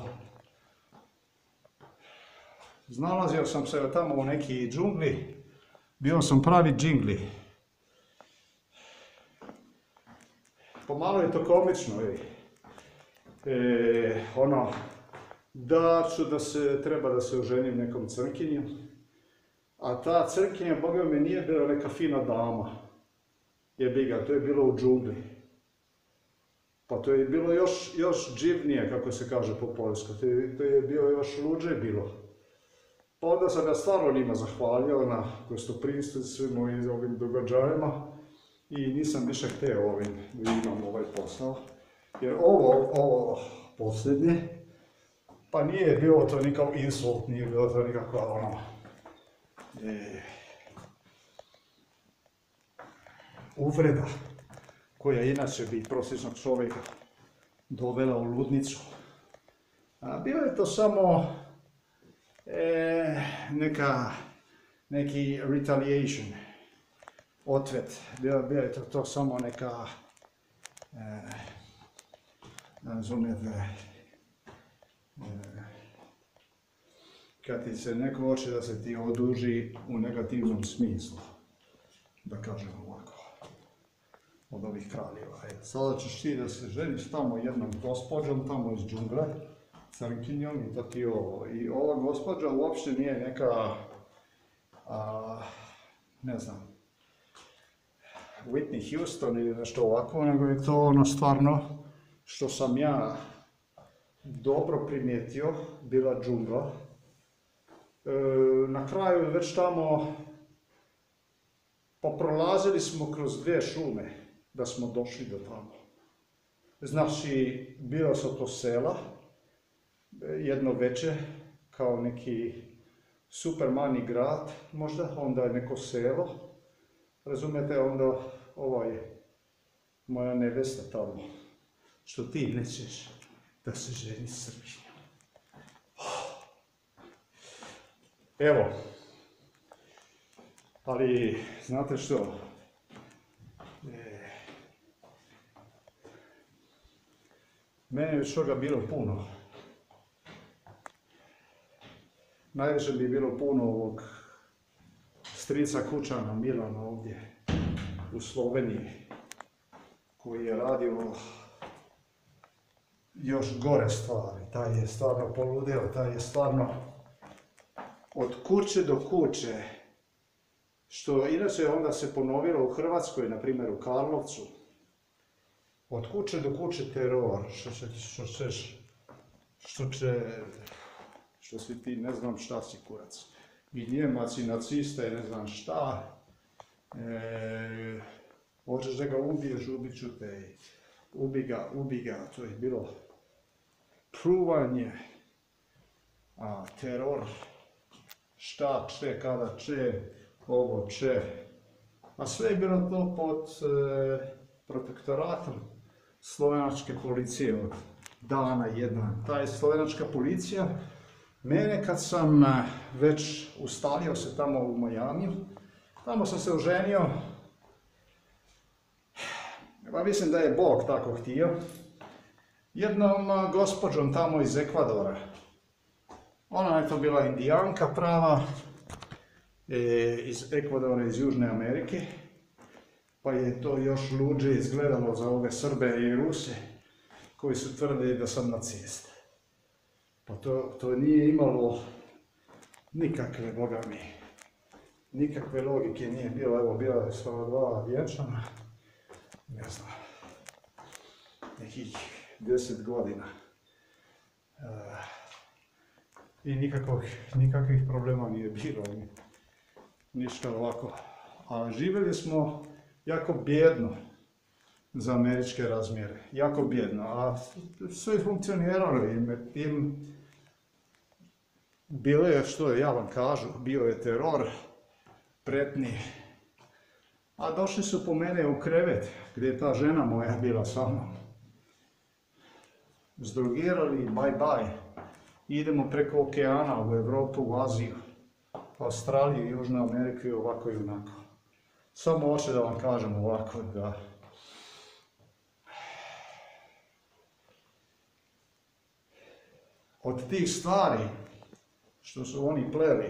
Znalazio sam se tamo u neki džungli. Bio sam pravi džingli. Pomalo je to komično. E, ono, da ću da se, treba da se oženim nekom crnkinjom. A ta crnkinja, Boga mi, nije bila neka fina dama. Jebiga, to je bilo u džungli. Pa to je bilo još, još dživnije, kako se kaže po poljsku. To je, to je bilo još luđe bilo. Pa onda sam ja stvarno njima zahvalio na gostoprimstvu svim ovim, ovim događajima. I nisam više htio ovim da imam ovaj posao. Jer ovo, ovo posljednje, pa nije bilo to nikakav insult, nije bilo to nikakva ono... E, uvreda, koja inače bi prosječnog čovjeka dovela u ludnicu. A bilo je to samo e, neka, neki retaliation, otvet. Bilo, bilo je to, to samo neka, e, razumijete, e, kad ti se neko hoće da se ti oduži u negativnom smislu, da kažem ovako, od ovih kraljeva. E, sada ćeš ti da se ženiš tamo jednom gospođom, tamo iz džungle, crnkinjom i to ti ovo. I ova gospođa uopšte nije neka, a, ne znam, Whitney Houston ili nešto ovako, nego je to ono stvarno što sam ja dobro primijetio, bila džungla. E, na kraju već tamo, pa prolazili smo kroz dvije šume da smo došli do tamo. Znači, bila su to sela, jedno veće, kao neki super mali grad, možda, onda je neko selo. Razumijete, onda ovaj, moja nevesta tamo, što ti nećeš da se ženi s Srbinjom. Evo, ali znate što, e, Meni je već toga bilo puno. Najviše bi bilo puno ovog strica Kučana Milana ovdje u Sloveniji, koji je radio još gore stvari. Taj je stvarno poludeo, taj je stvarno od kuće do kuće, što inače onda se ponovilo u Hrvatskoj, na primjer u Karlovcu. Od kuće do kuće teror, što će, što ćeš, što će, što si ti ne znam šta si kurac. I Njemac i nacista i ne znam šta. E, hoćeš da ga ubiješ, ubit ću te. Ubi ga, ubi ga, to je bilo truvanje, a teror, šta će, kada će, ovo će. A sve je bilo to pod e, protektoratom slovenačke policije od dana jedna. Ta je slovenačka policija, mene kad sam već ustalio se tamo u Majamiju, tamo sam se oženio, pa mislim da je Bog tako htio, jednom gospođom tamo iz Ekvadora. Ona je to bila indijanka prava, e, iz Ekvadora, iz Južne Amerike, pa je to još luđe izgledalo za ove Srbe i Ruse, koji su tvrdili da sam nacist. Pa to, to nije imalo nikakve, boga mi, nikakve logike nije bilo. Evo, bila je sva dva vjenčana, ne znam, nekih deset godina. E, I nikakvih, nikakvih problema nije bilo, ništa ovako. A živjeli smo jako bjedno za američke razmjere, jako bjedno, a sve je funkcioniralo i med tim bilo je, što je, ja vam kažu, bio je teror, pretnji, a došli su po mene u krevet, gdje je ta žena moja bila sa mnom. Zdrogirali, bye bye, idemo preko okeana u Europu, u Aziju, Australiju, Južnu Ameriku i ovako i onako. Samo hoće da vam kažem ovako da od tih stvari što su oni pleli,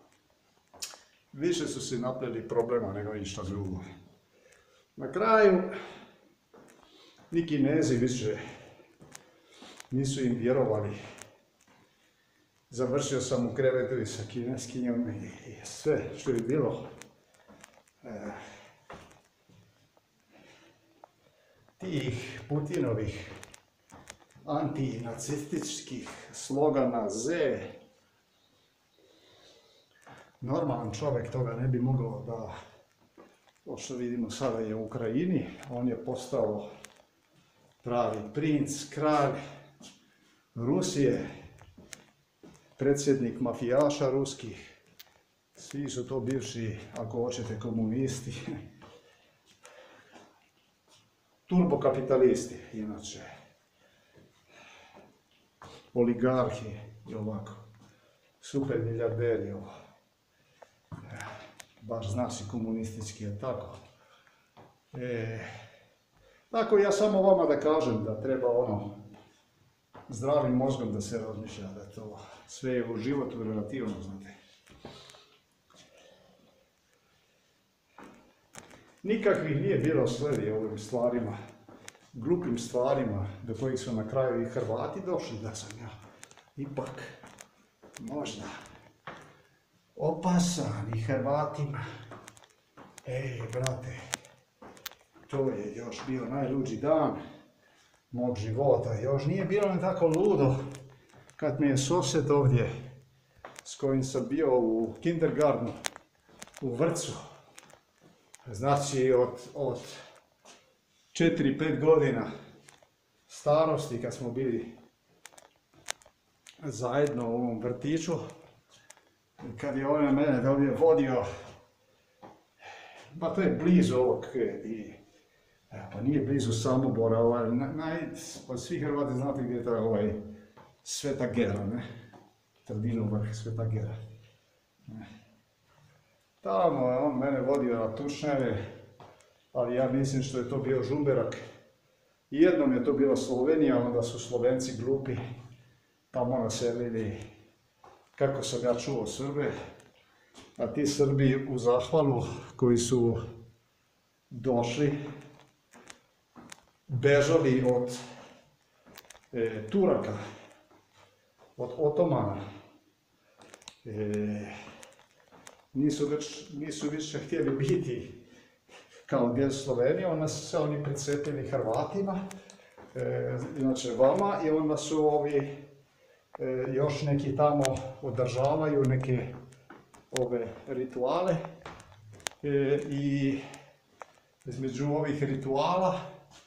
više su si napleli problema nego ništa drugo. Na kraju, ni Kinezi više nisu im vjerovali. Završio sam u krevetu i sa Kineskinjom i sve što je bilo. E, tih Putinovih antinacističkih slogana Z, normalan čovjek toga ne bi mogao da, to što vidimo sada je u Ukrajini, on je postao pravi princ, kralj Rusije, predsjednik mafijaša ruskih, svi su to bivši, ako hoćete, komunisti, turbokapitalisti, inače, oligarhi i ovako, super milijarderi, ovo. Baš zna si komunistički, je tako. E, tako ja samo vama da kažem da treba ono, zdravim mozgom da se razmišlja, da to sve je u životu relativno, znate. Nikakvih nije bilo sledi ovim stvarima, glupim stvarima, do kojih su na kraju i Hrvati došli, da sam ja ipak možda opasan i Hrvatima. Ej, brate, to je još bio najluđi dan mog života. Još nije bilo ni tako ludo kad mi je sosjed ovdje s kojim sam bio u kindergartenu, u vrtcu. Znači od, od četiri pet godina starosti kad smo bili zajedno u ovom vrtiću. Kad je on mene dobio vodio, pa to je blizu ovog, i, pa nije blizu Samobora, ovaj, naj, od svih Hrvati znate gdje je ta ovaj, Sveta Gera, ne? Trdinov vrh, Sveta Gera. Ne. Tamo je on mene vodio na tučnjave, ali ja mislim što je to bio Žumberak, Jednom je to bila Slovenija, onda su Slovenci glupi tamo naselili, kako sam ja čuo, Srbe, a ti Srbi u zahvalu koji su došli, bežali od e, Turaka, od Otomana, e, nisu, već, nisu više htjeli biti kao dio Slovenije, onda su se oni pricepili Hrvatima, e, inače vama, i onda su ovi e, još neki tamo održavaju neke ove rituale e, i između ovih rituala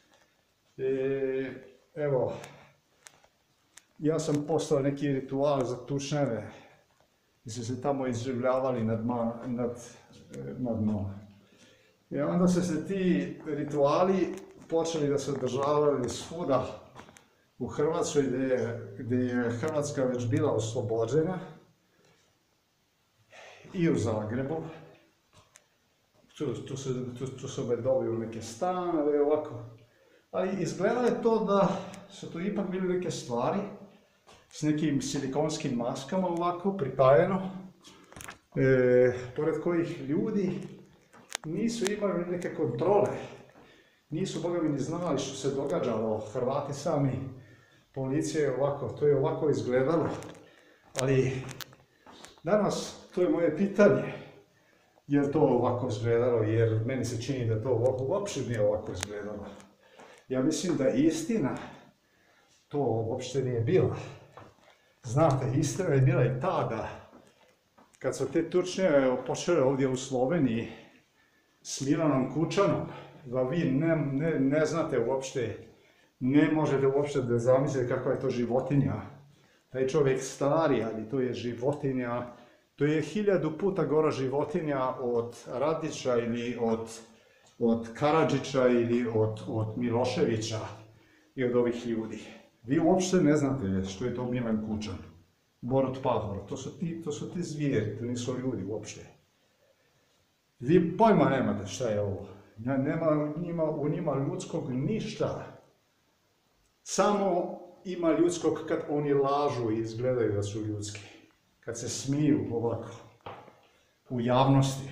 e, evo, ja sam postao neki ritual za tučnjave, gdje su se tamo izživljavali nad, nad, nad mnom. I onda su se ti rituali počeli da se održavali svuda u Hrvatskoj, gdje je, gdje je Hrvatska već bila oslobođena, i u Zagrebu. Tu, tu, su, tu, tu su me dobili neke stanove, ovako. Ali izgleda je to da su tu ipak bili neke stvari s nekim silikonskim maskama, ovako, pritajeno, e, pored kojih ljudi nisu imali neke kontrole, nisu boga mi ni znali što se događalo, Hrvati sami, policija je ovako, to je ovako izgledalo, ali danas, to je moje pitanje, je li to ovako izgledalo, jer meni se čini da to ovako, uopće nije ovako izgledalo. Ja mislim da istina to uopšte nije bila. Znate, istina je bila i ta da kad su te tučnjave počele ovdje u Sloveniji s Milanom Kučanom, da vi ne, ne, ne znate uopšte, ne možete uopšte da zamislite kakva je to životinja. Taj čovjek stari, ali to je životinja, to je hiljadu puta gora životinja od Radića ili od, od Karadžića ili od, od Miloševića i od ovih ljudi. Vi uopšte ne znate što je to Milan Kučan, Borut Pahor, to su ti, to su ti zvijeri, to nisu ljudi uopšte. Vi pojma nemate šta je ovo, nema u njima, u njima ljudskog ništa. Samo ima ljudskog kad oni lažu i izgledaju da su ljudski. Kad se smiju ovako, u javnosti.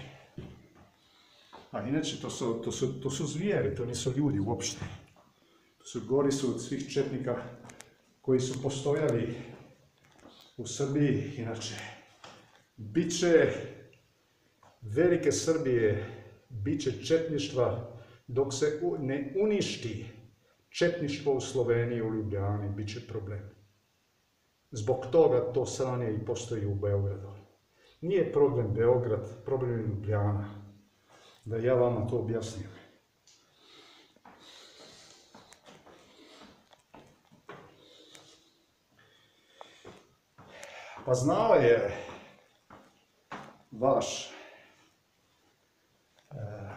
A inače to su, to su, to su zvijeri, to nisu ljudi uopšte. To su gori su od svih četnika koji su postojali u Srbiji. Inače, bit će velike Srbije, bit će četništva dok se ne uništi četništvo u Sloveniji, u Ljubljani, bit će problem. Zbog toga to sranje i postoji u Beogradu. Nije problem Beograd, problem je Ljubljana. Da ja vama to objasnim. Pa znao je vaš eh,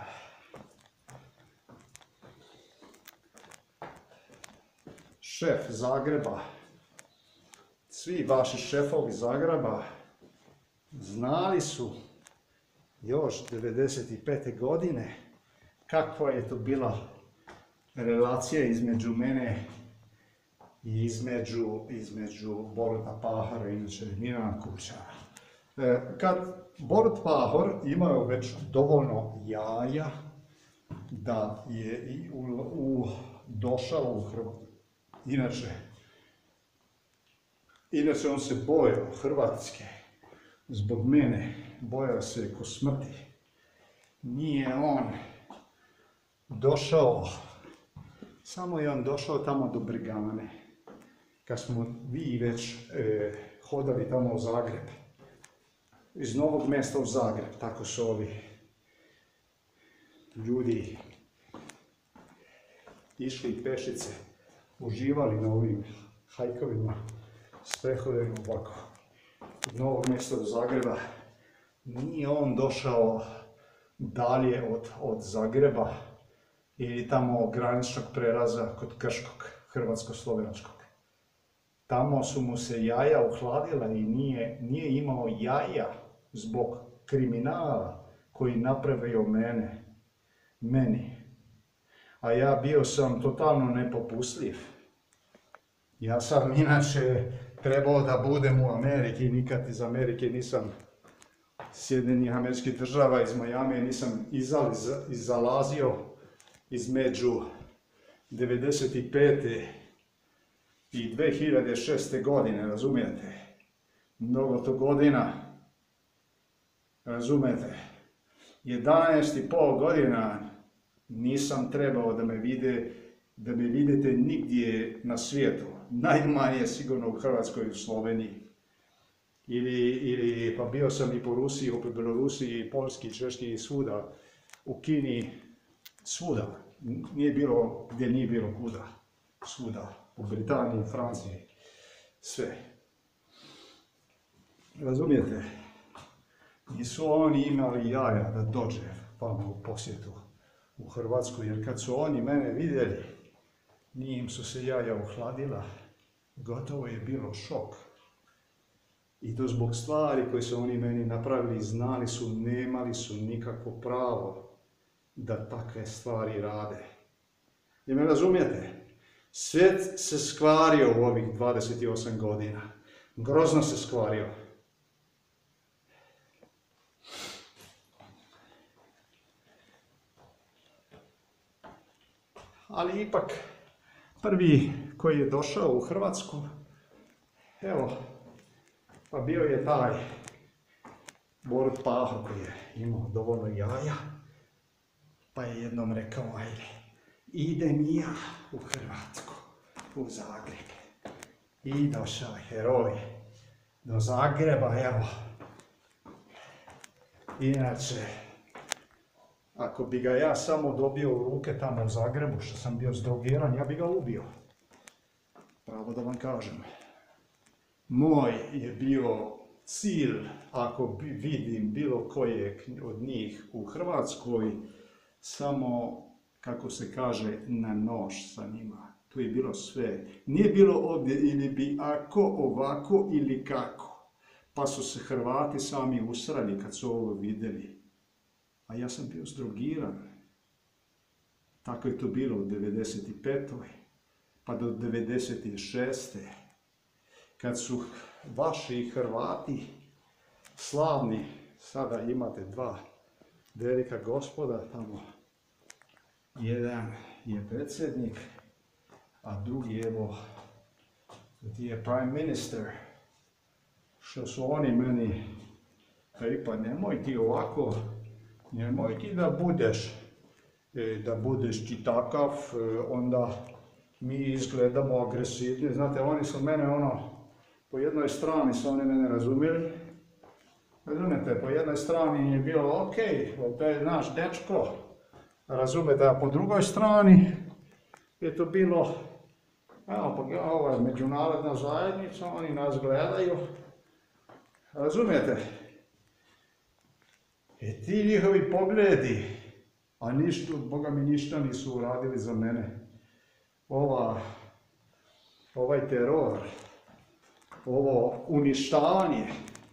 šef Zagreba, svi vaši šefovi Zagreba znali su još devedeset pete. godine kakva je to bila relacija između mene i između, između Boruta Pahora i inače Milana Kučana. E, kad Borut Pahor imao već dovoljno jaja da je i u, u, došao u Hrvatsku, inače, inače on se bojao Hrvatske, zbog mene bojao se ko smrti. Nije on došao, samo je on došao tamo do Brigane, kad smo vi već e, hodali tamo u Zagreb, iz Novog Mesta u Zagreb, tako su ovi ljudi išli pešice, uživali na ovim hajkovima, s prehodima ovako. Od Novog Mesta do Zagreba, nije on došao dalje od, od Zagreba ili tamo graničnog prelaza kod Krškog, hrvatsko-slovenačkog. Tamo su mu se jaja ohladila i nije, nije imao jaja zbog kriminala koji napravio mene, meni. a ja bio sam totalno nepopustljiv. Ja sam inače trebao da budem u Ameriki, nikad iz Amerike nisam Sjedinjenih Američkih Država, iz Majamije nisam izaliz, izalazio između devedeset pete i dve hiljade šeste godine, razumijete? Mnogo to godina, razumijete? jedanaest i pol godina nisam trebao da me vide, da me vidite nigdje na svijetu. Najmanje sigurno u Hrvatskoj i u Sloveniji. Ili, ili, pa bio sam i po Rusiji, po Belorusiji, Poljski, Češki i svuda. U Kini, svuda. Nije bilo gdje nije bilo kuda. Svuda. U Britaniji, Franciji. Sve. Razumijete? Nisu oni imali jaja da dođe vama u posjetu u Hrvatsku, jer kad su oni mene vidjeli, njim su se jaja ohladila, gotovo je bilo šok. I to zbog stvari koje su oni meni napravili, znali su, nemali su nikakvo pravo da takve stvari rade. I me razumijete? Svijet se skvario u ovih dvadeset osam godina. Grozno se skvario. Ali ipak, prvi koji je došao u Hrvatsku, evo, pa bio je taj Borut Pahor koji je imao dovoljno jaja, pa je jednom rekao, ajde, idem i ja u Hrvatsku, u Zagreb. I došao heroj do Zagreba, evo. Inače, ako bi ga ja samo dobio u ruke tamo u Zagrebu, što sam bio zdrogiran, ja bi ga ubio. Pravo da vam kažem. Moj je bio cilj, ako vidim bilo kojeg od njih u Hrvatskoj, samo, kako se kaže, na nož sa njima. Tu je bilo sve. Nije bilo ovdje ili bi ako, ovako ili kako. Pa su se Hrvati sami usrali kad su ovo vidjeli. A ja sam bio zdrogiran. Tako je to bilo u devedeset petoj pa do devedeset šeste kad su vaši Hrvati slavni, sada imate dva velika gospoda tamo. Jedan je predsjednik, a drugi evo ti je prime minister. Što su oni meni, pa nemoj ti ovako, nemoj ti da budeš, da budeš ti takav, onda mi izgledamo agresivni. Znate, oni su mene ono, po jednoj strani su oni mene razumjeli. Razumijete, po jednoj strani je bilo ok, to je naš dečko. Razumijete, a po drugoj strani je to bilo, evo, pa ovo je međunarodna zajednica, oni nas gledaju. Razumijete? I ti njihovi pogledi, a ništa, Boga mi ništa nisu uradili za mene. Ova, ovaj teror, ovo uništavanje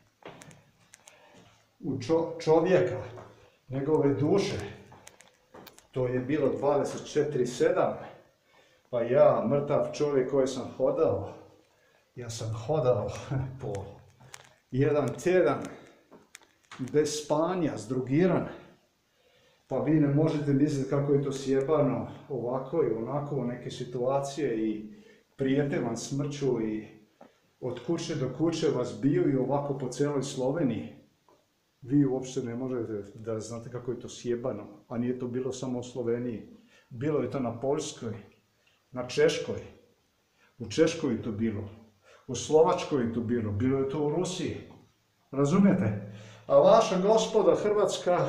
u čo, čovjeka, njegove duše, to je bilo dvadeset četiri sedam, pa ja, mrtav čovjek koji sam hodao, ja sam hodao po jedan tjedan, bez spanja, zdrogiran. Pa vi ne možete misliti kako je to sjebano ovako i onako u neke situacije i prijete vam smrću i od kuće do kuće vas biju i ovako po cijeloj Sloveniji. Vi uopće ne možete da znate kako je to sjebano, a nije to bilo samo u Sloveniji. Bilo je to na Poljskoj, na Češkoj. U Češkoj je to bilo, u Slovačkoj je to bilo, bilo je to u Rusiji. Razumijete? A vaša gospoda Hrvatska,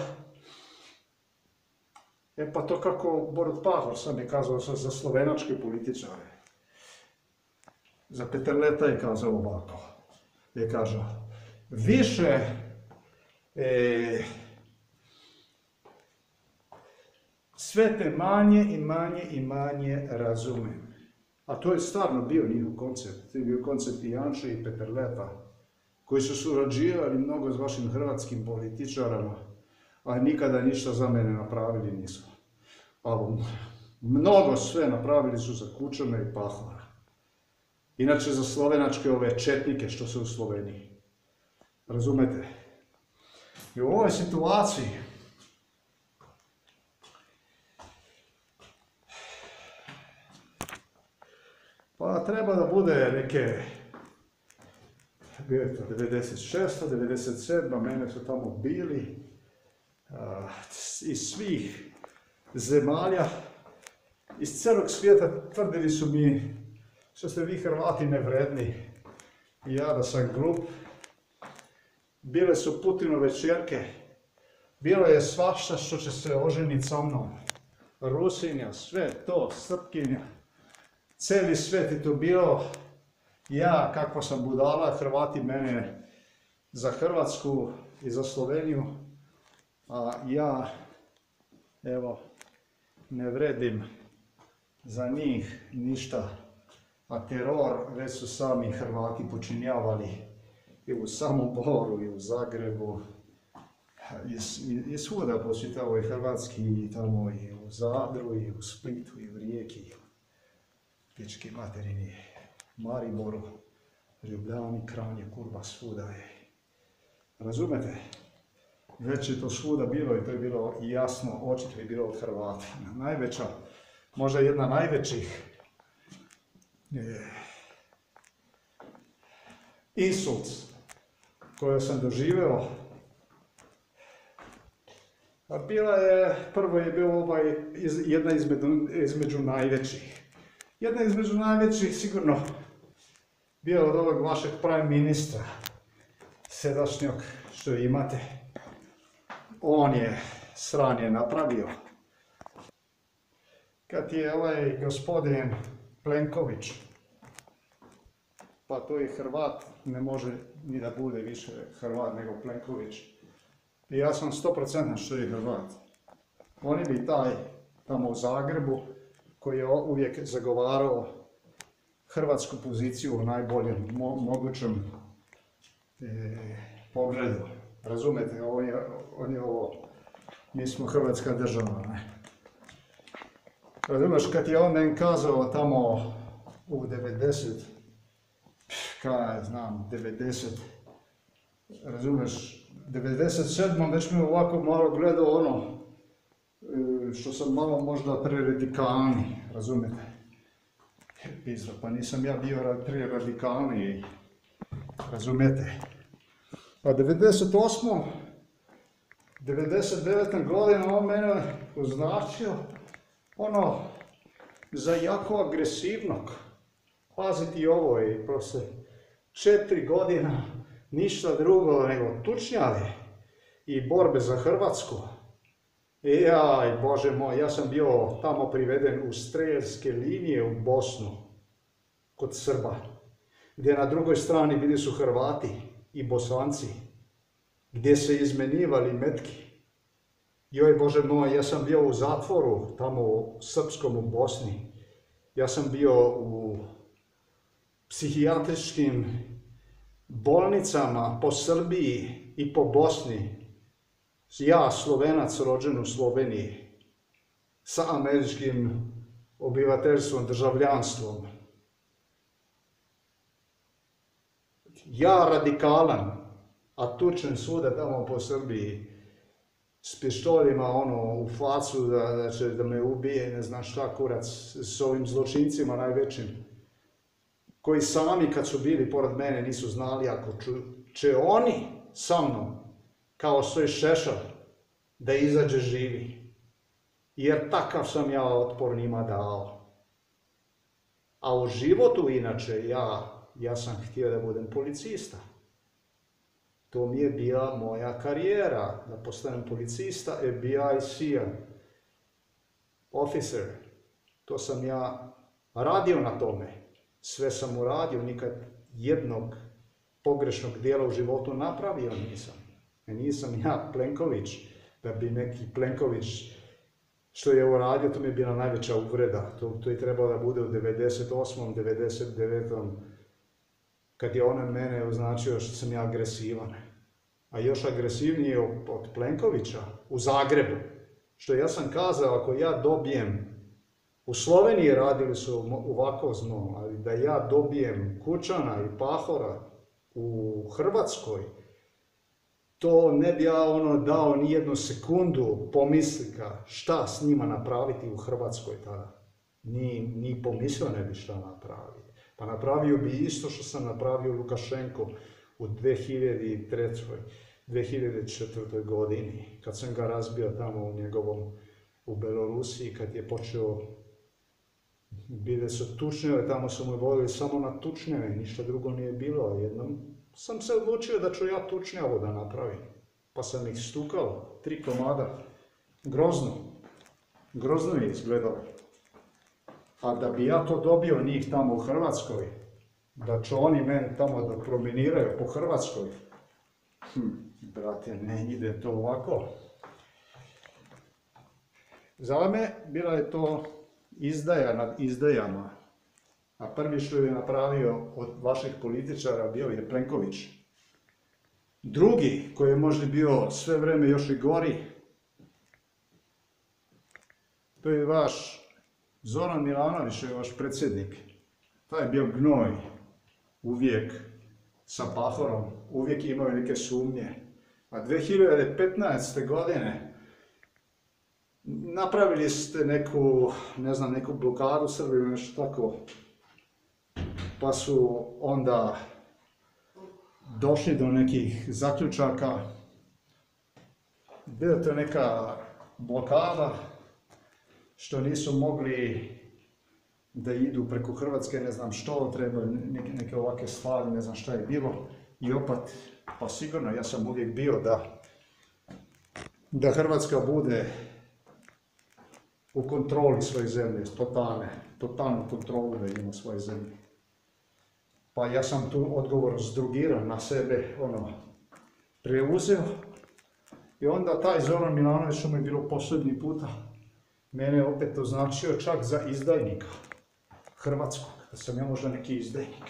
e pa to kako Borut Pahor sam je kazao za slovenačke političare. Za Peterleta je kazao ovako. Je kazao, više e, sve te manje i manje i manje razumem. A to je stvarno bio njihov koncept. To je bio koncept i Janše i Peterleta, koji su surađivali mnogo s vašim hrvatskim političarama, a nikada ništa za mene napravili nisu. Ali Mnogo sve napravili su za Kučana i Pahora. Inače za slovenačke ove četnike što su u Sloveniji. Razumete? I u ovoj situaciji pa treba da bude neke devedeset šesta, devedeset sedma, mene su tamo bili uh, iz svih zemalja, iz celog svijeta tvrdili su mi što ste vi Hrvati nevredni i ja da sam glup. Bile su Putinove ćerke, bilo je svašta što će se oženiti sa mnom, Rusinja, sve to, Srpkinja, cijeli svijet je to bilo. Ja, kakva sam budala, Hrvati mene za Hrvatsku i za Sloveniju, a ja, evo, ne vredim za njih ništa, a teror već su sami Hrvati počinjavali i u Samoboru, i u Zagrebu, i, i, i svuda po čitavoj Hrvatski, i tamo i u Zadru, i u Splitu, i u Rijeki, i u pički materini, Mariboru, Ljubljani, Kranje, kurva, svuda je. Razumete? Već je to svuda bilo i to je bilo jasno, očito je bilo od Hrvata. Najveća, možda jedna najvećih je, insult koju sam doživeo, a bila je, prvo je bilo ovaj, iz, jedna između, između najvećih. Jedna između najvećih sigurno bio od ovog vašeg prime ministra, sedašnjog što imate. On je sranje napravio. Kad je ovaj gospodin Plenković, pa to je Hrvat, ne može ni da bude više Hrvat nego Plenković. I ja sam sto posto što je Hrvat. Oni bi taj tamo u Zagrebu, koji je uvijek zagovarao hrvatsku poziciju u najboljem mo mogućem e, pogledu. Razumete, on je, on je ovo, mi smo Hrvatska država, ne? Razumeš, kad je on meni kazao tamo u devedeset, kaj ja znam, devedeset, razumeš, devedeset sedmom već mi ovako malo gledao ono, što sam malo možda preradikalni, razumete? Pizda, pa nisam ja bio preradikalni, razumete? A devedeset osmom devedeset devetom godina on mene označio ono za jako agresivnog. Paziti ovo i proste četiri godina ništa drugo nego tučnjave i borbe za Hrvatsku. Jaj, Bože moj, ja sam bio tamo priveden u streljske linije u Bosnu, kod Srba, gdje na drugoj strani bili su Hrvati i Bosanci, gdje se izmenjivali metki. Joj, Bože moj, ja sam bio u zatvoru, tamo u srpskom u Bosni. Ja sam bio u psihijatrijskim bolnicama po Srbiji i po Bosni. Ja, Slovenac, rođen u Sloveniji, sa američkim obivateljstvom, državljanstvom. Ja, radikalan, a tučen svuda tamo po Srbiji, s pištoljima ono u facu da, da će da me ubije, ne znam šta kurac, s ovim zločincima najvećim, koji sami kad su bili pored mene nisu znali ako će oni sa mnom, kao svoj Šešelj, da izađe živi. Jer takav sam ja otpor njima dao. A u životu inače ja, ja sam htio da budem policista. To mi je bila moja karijera, da postanem policista, F B I S I A, officer. To sam ja radio na tome. Sve sam uradio, nikad jednog pogrešnog dijela u životu napravio nisam. E nisam ja Plenković, da bi neki Plenković što je uradio, to mi je bila najveća uvreda. To, to je trebalo da bude u devedeset osmom, devedeset devetom kad je on mene označio što sam ja agresivan. A još agresivnije od Plenkovića u Zagrebu. Što ja sam kazao, ako ja dobijem U Sloveniji radili su ovako zno, ali da ja dobijem Kučana i Pahora u Hrvatskoj, to ne bi ja ono dao ni jednu sekundu pomislika šta s njima napraviti u Hrvatskoj tada. Ni, ni pomislio ne bi šta napraviti. Pa napravio bi isto što sam napravio Lukašenko u dve hiljade trećoj. dve hiljade četvrtoj. godini, kad sam ga razbio tamo u njegovom, u Belorusiji, kad je počeo, bile su tučnjeve, tamo su mu vodili samo na tučnjeve, ništa drugo nije bilo, jednom sam se odlučio da ću ja tučnjavu da napravim, pa sam ih stukao, tri komada, grozno, grozno je izgledalo. A da bi ja to dobio njih tamo u Hrvatskoj, da će oni meni tamo da prominiraju po Hrvatskoj, hm, brate, ne ide to ovako. Za me bila je to izdaja nad izdajama, a prvi što je napravio od vaših političara bio je Plenković. Drugi, koji je možda bio sve vreme još i gori, to je vaš Zoran Milanović, je vaš predsjednik. Taj je bio gnoj, uvijek sa Pahorom, uvijek imao neke sumnje. A dve hiljade petnaeste. godine napravili ste neku, ne znam, neku blokadu Srbije, nešto tako, pa su onda došli do nekih zaključaka. Bila to neka blokada, što nisu mogli da idu preko Hrvatske, ne znam što, treba neke, neke ovakve stvari, ne znam šta je bilo. I opet, pa sigurno, ja sam uvijek bio da, da Hrvatska bude u kontroli svoje zemlje, totalne, totalnu kontrolu da ima svoje zemlje. Pa ja sam tu odgovor zdrugiran na sebe, ono, preuzeo. I onda taj Zoran Milanović, što mi je bilo posljednji puta, mene opet označio čak za izdajnika hrvatskog, da sam ja možda neki izdajnik.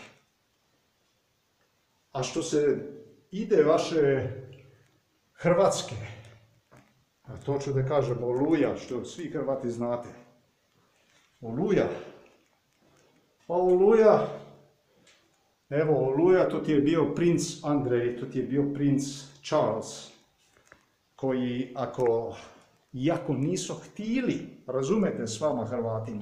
A što se ide vaše Hrvatske, a to ću da kažem, Oluja, što svi Hrvati znate. Oluja. Pa Oluja, evo Oluja, to ti je bio princ Andrej, to ti je bio princ Charles, koji ako, iako nisu htjeli, razumete, s vama Hrvatima,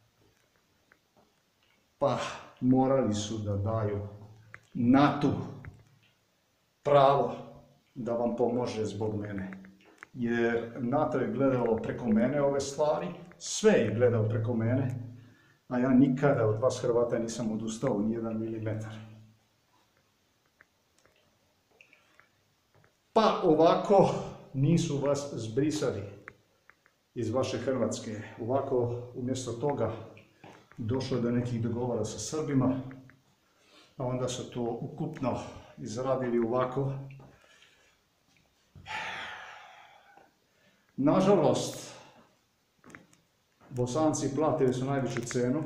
pa morali su da daju NATO pravo da vam pomože zbog mene. Jer NATO je gledao preko mene ove stvari, sve je gledao preko mene, a ja nikada od vas Hrvata nisam odustao ni jedan milimetar. Pa ovako nisu vas zbrisali iz vaše Hrvatske. Ovako umjesto toga došlo do nekih dogovora sa Srbima, a onda su to ukupno izradili ovako. Nažalost, Bosanci platili su najveću cenu,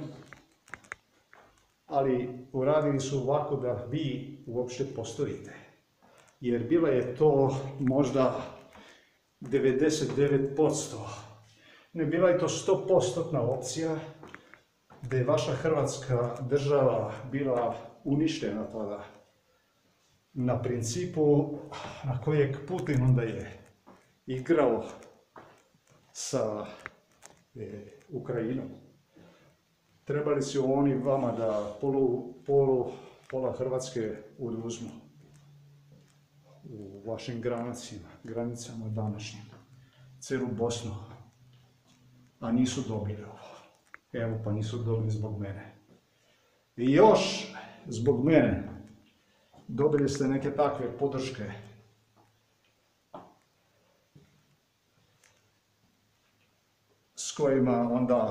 ali uradili su ovako da vi uopšte postojite. Jer bila je to možda devedeset devet posto. Ne bila je to sto posto opcija da je vaša Hrvatska država bila uništena tada. Na principu na kojeg Putin onda je igrao sa e, Ukrajinom. Trebali su oni vama da polu, polu, pola Hrvatske oduzmu u vašim granicama, granicama današnjim, celu Bosnu, a nisu dobili ovo. Evo, pa nisu dobili zbog mene. I još zbog mene dobili ste neke takve podrške. S kojima onda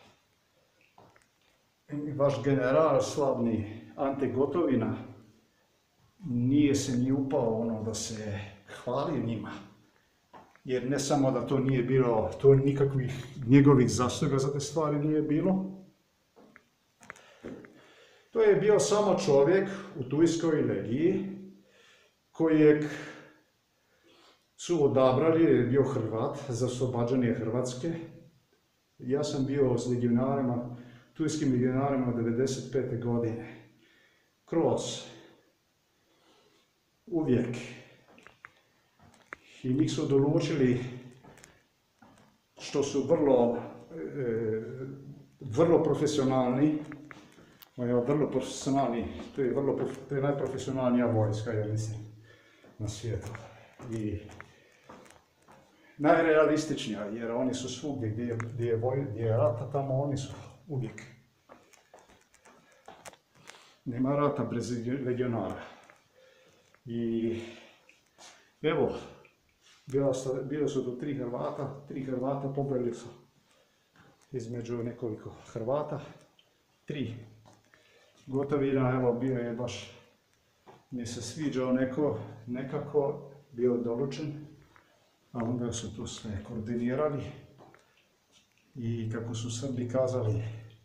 vaš general slavni Ante Gotovina nije se ni upao ono da se hvali njima. Jer ne samo da to nije bilo, to nikakvih njegovih zasluga za te stvari nije bilo. To je bio samo čovjek u Tujskoj legiji kojeg su odabrali, jer je bio Hrvat, za oslobađanje Hrvatske. Ja sam bio s legionarima, turskim legionarima devedeset pete godine. Kroz. Uvijek. I njih su dolučili što su vrlo, e, vrlo profesionalni. Vrlo profesionalni, to je, vrlo, to je najprofesionalnija vojska, ja mislim, na svijetu. I najrealističnija, jer oni su svugdje gdje je, gdje je, voj, gdje je rata, tamo oni su uvijek. Nema rata bez legionara. I evo, bile su tu tri Hrvata, tri Hrvata pobili su između nekoliko Hrvata, tri. Gotovina, evo, bio je baš, mi se sviđao neko, nekako, bio dolučen, a onda su to sve koordinirali i kako su Srbi kazali,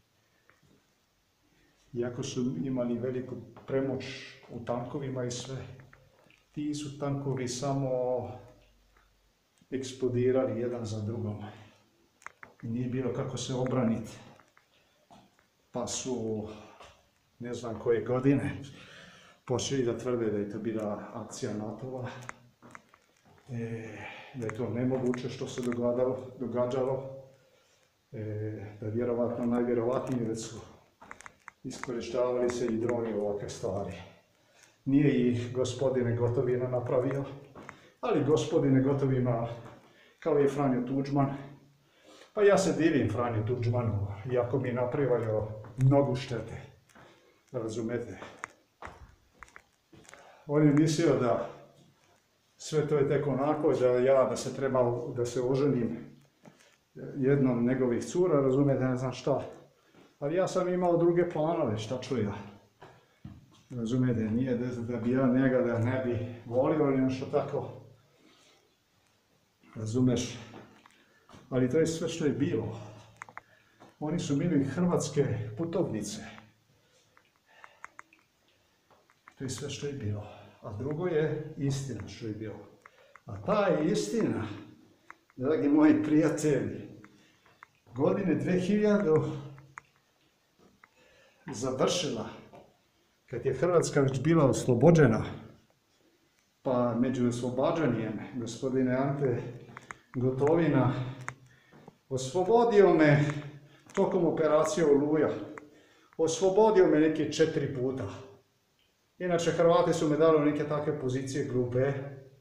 iako su imali veliku premoć u tankovima i sve, ti su tankovi samo eksplodirali jedan za drugom. Nije bilo kako se obraniti, pa su, ne znam koje godine, počeli da tvrde da je to bila akcija NATO-a, e, da je to nemoguće što se događalo, događalo e, da vjerovatno najvjerovatnije da su iskorištavali se i droni u ovakve stvari. Nije ih gospodine Gotovina napravio, ali gospodine Gotovina, kao i Franjo Tuđman, pa ja se divim Franju Tuđmanu, iako mi napravio mnogo štete. Razumete? On je mislio da sve to je tek onako, da ja da se treba, da se oženim jednom njegovih cura, razumete, ne znam šta. Ali ja sam imao druge planove, šta ću ja. Razumete, nije da, da bi ja njega da ne bi volio ili nešto tako. Razumeš? Ali to je sve što je bilo. Oni su bili hrvatske putovnice. To je sve što je bilo. A drugo je istina što je bilo. A ta je istina, dragi moji prijatelji, godine dve hiljade završila, kad je Hrvatska već bila oslobođena, pa među oslobađanjem gospodine Ante Gotovina oslobodio me tokom operacije Oluja. Oslobodio me neke četiri puta. Inače, Hrvati su me dali u neke takve pozicije grupe,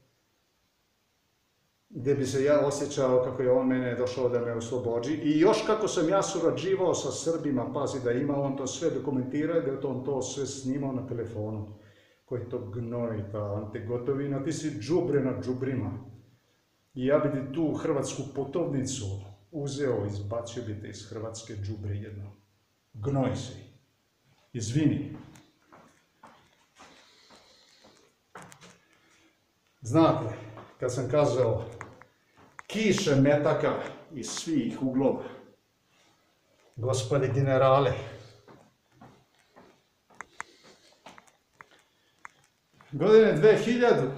gdje bi se ja osjećao kako je on mene došao da me oslobođi. I još kako sam ja surađivao sa Srbima, pazi da ima on to sve dokumentirao, da je on to sve snimao na telefonu. Koji to gnoj, ta Ante Gotovina, ti si džubre na džubrima. I ja bi ti tu hrvatsku putovnicu uzeo, izbacio bi te iz hrvatske džubre jedno. Gnoj si. Izvini. Znate, kad sam kazao kiše metaka iz svih uglova, gospodi generale, godine dve hiljade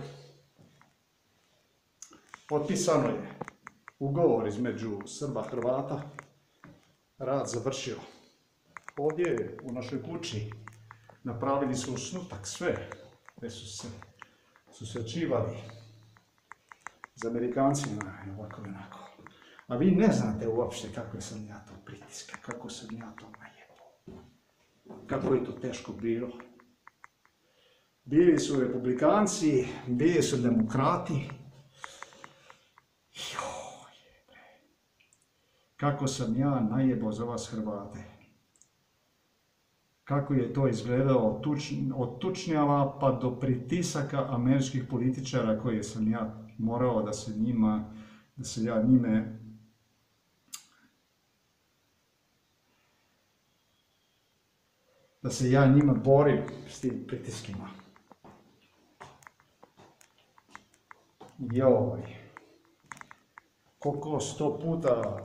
potpisano je ugovor između Srba i Hrvata, rad završio. Ovdje u našoj kući napravili su snutak sve, gdje su se susrećivali s Amerikancima i ovako i onako. A vi ne znate uopšte kako sam ja to pritiska, kako sam ja to najebao. Kako je to teško bilo. Bili su republikanci, bili su demokrati. Joj, bre. Kako sam ja najebao za vas Hrvate. Kako je to izgledalo od tučnjava pa do pritisaka američkih političara koje sam ja morao da se njima, da se ja njime da se ja njima borim s tim pritiskima. Joj, koliko sto puta,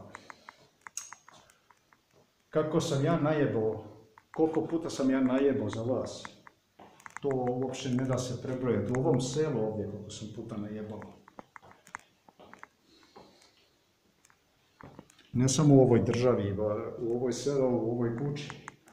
kako sam ja najebao, koliko puta sam ja najebao za vas, to uopće ne da se prebrojati. U ovom selu ovdje koliko sam puta najebao. Ne samo u ovoj državi, u ovoj selu, u ovoj kući.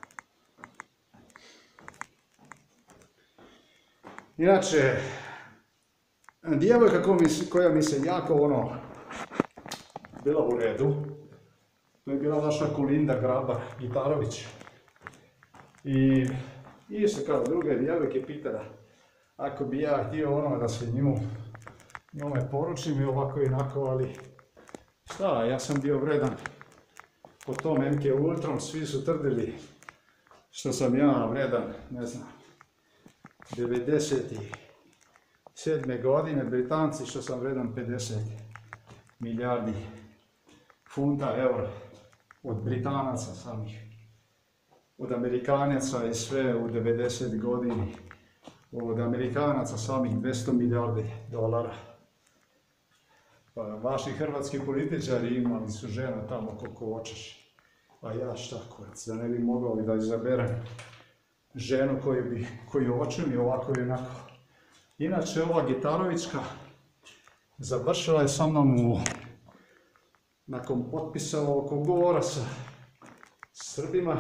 Inače, djevojka koja mi se jako ono bila u redu, to je bila naša Kolinda Grabar-Gitarović. I isto kao druge djevojke pitala, ako bi ja htio ono da se nju, njome poručim i ovako i onako, ali šta, ja sam bio vredan po tom M K Ultrom, svi su tvrdili što sam ja vredan, ne znam, devedeset sedme godine, Britanci što sam vredan pedeset milijardi funta, eura, od Britanaca samih, od Amerikanaca i sve u devedeset godini, od Amerikanaca samih dvjesto milijardi dolara. Pa vaši hrvatski političari imali su žena tamo koliko hoćeš, a ja šta kurac, da ne bi mogao da izaberem ženu koju bi, koju hoću mi ovako i onako. Inače, ova Gitarovićka završila je sa mnom u, nakon potpisa ovog ugovora sa Srbima,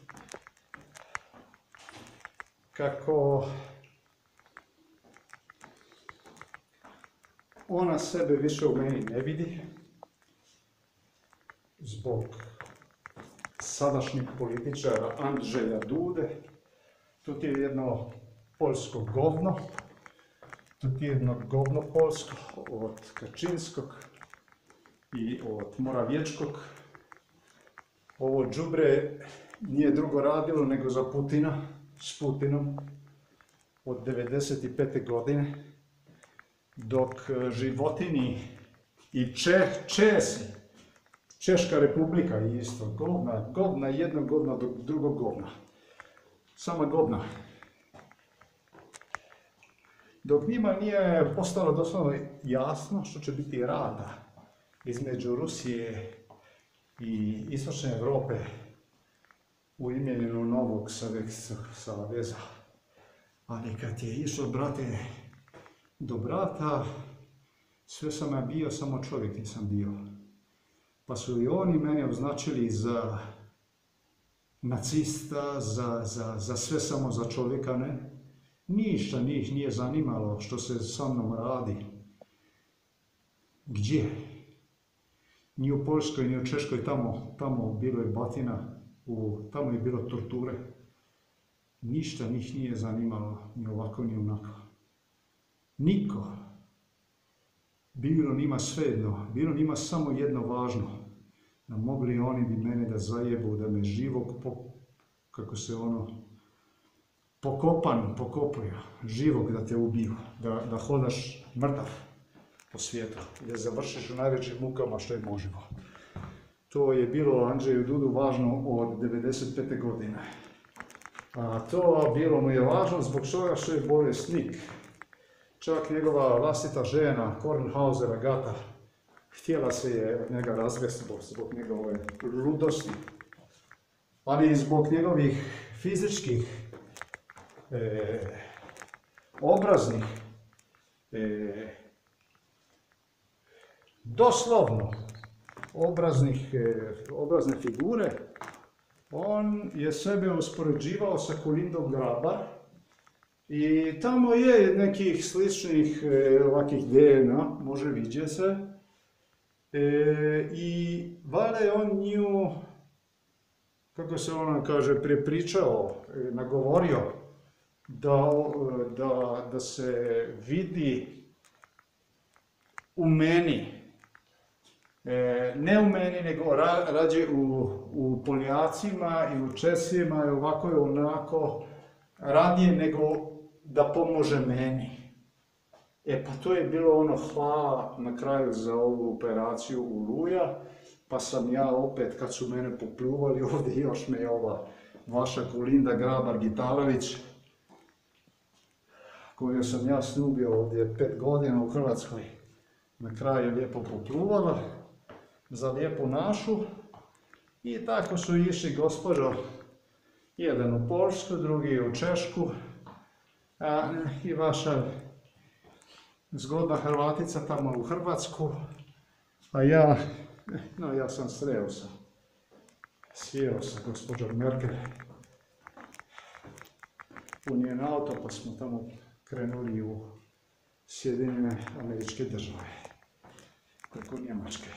kako ona sebe više u meni ne vidi zbog sadašnjeg političara Andrzeja Dude. Tu ti je jedno poljsko govno, tu ti je jedno govno poljsko od Kačinskog i od Moravječkog. Ovo đubre nije drugo radilo nego za Putina, s Putinom od devedeset pete godine, dok Životini i Čeh, Česi, Češka republika isto, govna, govna jednog govna do drugog govna. Sama govna. Dok njima nije postalo doslovno jasno što će biti rata između Rusije i Istočne Europe u imenu novog Sovjetskog saveza. Ali kad je išlo, brate, do brata, sve sam ja bio, samo čovjek nisam bio. Pa su i oni mene označili za nacista, za, za, za sve samo za čovjeka, ne? Ništa njih nije zanimalo što se sa mnom radi. Gdje? Ni u Poljskoj, ni u Češkoj, tamo, tamo bilo je batina, u, tamo je bilo torture. Ništa njih nije zanimalo, ni ovako, ni onako. Niko. Bilo njima svejedno, bilo njima samo jedno važno. Da mogli oni bi mene da zajebu, da me živog, po, kako se ono, pokopan, pokopaju, živog da te ubiju, da, da hodaš mrtav po svijetu i da završiš u najvećim mukama što je možemo. To je bilo Andrzeju Dudu važno od devedeset pete godine. A to bilo mu je važno zbog toga što je bolesnik. Čak njegova vlastita žena, Kornhauser Agata, htjela se je od njega razvesti zbog njegove ludosti, ali i zbog njegovih fizičkih, e, obraznih, e, doslovno obraznih, e, obrazne figure. On je sebe uspoređivao sa Kolindom Grabar i tamo je nekih sličnih e, ovakih D N A, može vidjeti se. E, I valjda je on nju, kako se ona kaže, prepričao, e, nagovorio da, da, da se vidi u meni. E, ne u meni, nego ra, rađe u, u Poljacima i u Česima i ovako i onako, radije nego da pomože meni. E pa to je bilo ono hvala na kraju za ovu operaciju u Oluja, pa sam ja opet, kad su mene popljuvali ovdje, još me je ova vaša Kolinda Grabar-Gitarović, koju sam ja snubio ovdje pet godina u Hrvatskoj, na kraju je lijepo popluvala za lijepu našu. I tako su išli, gospođo, jedan u Poljsku, drugi u Češku, a, i vaša zgodna Hrvatica tamo u Hrvatsku, a ja No, ja sam sreo sa, sjeo sa gospođom Merkel u njen auto, pa smo tamo krenuli u Sjedinjene Američke Države, preko Njemačke.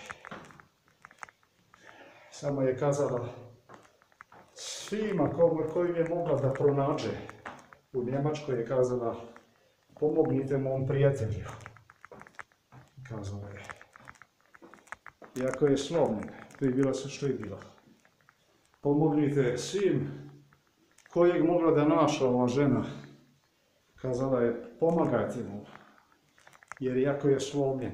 Samo je kazala svima kojim je mogla da pronađe u Njemačkoj, je kazala pomognite mom prijatelju. Kazala je. Iako je slovnen, to je bilo sve što je bilo. Pomognite svim kojeg mogla da naša ova žena. Kazala je, pomagajte mu, jer iako je slomljen.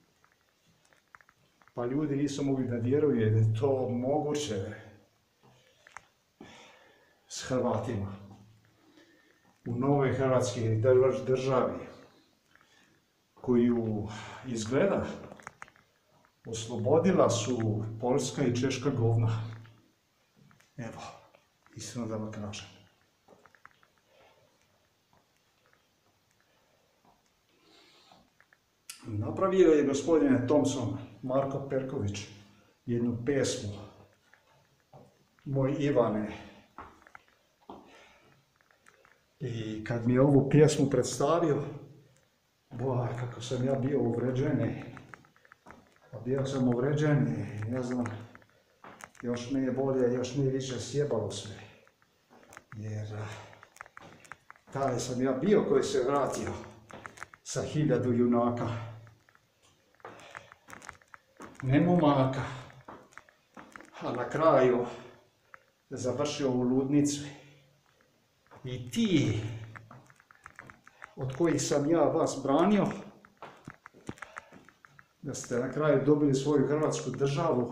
Pa ljudi nisu mogli da vjeruje da je to moguće s Hrvatima u novoj Hrvatskoj državi, koju izgleda oslobodila su Poljska i Češka govna. Evo, iskreno da vam kažem. Napravio je gospodine Thompson, Marko Perković, jednu pesmu, Moj Ivane. I kad mi je ovu pjesmu predstavio, boj, kako sam ja bio uvređen. A bio sam uvređen i ne znam, još me je bolje, još me je više sjebalo sve. Jer taj sam ja bio koji se vratio sa hiljadu junaka. Ne momaka, a na kraju završio u ludnicu. I ti, od kojih sam ja vas branio, da ste na kraju dobili svoju Hrvatsku državu,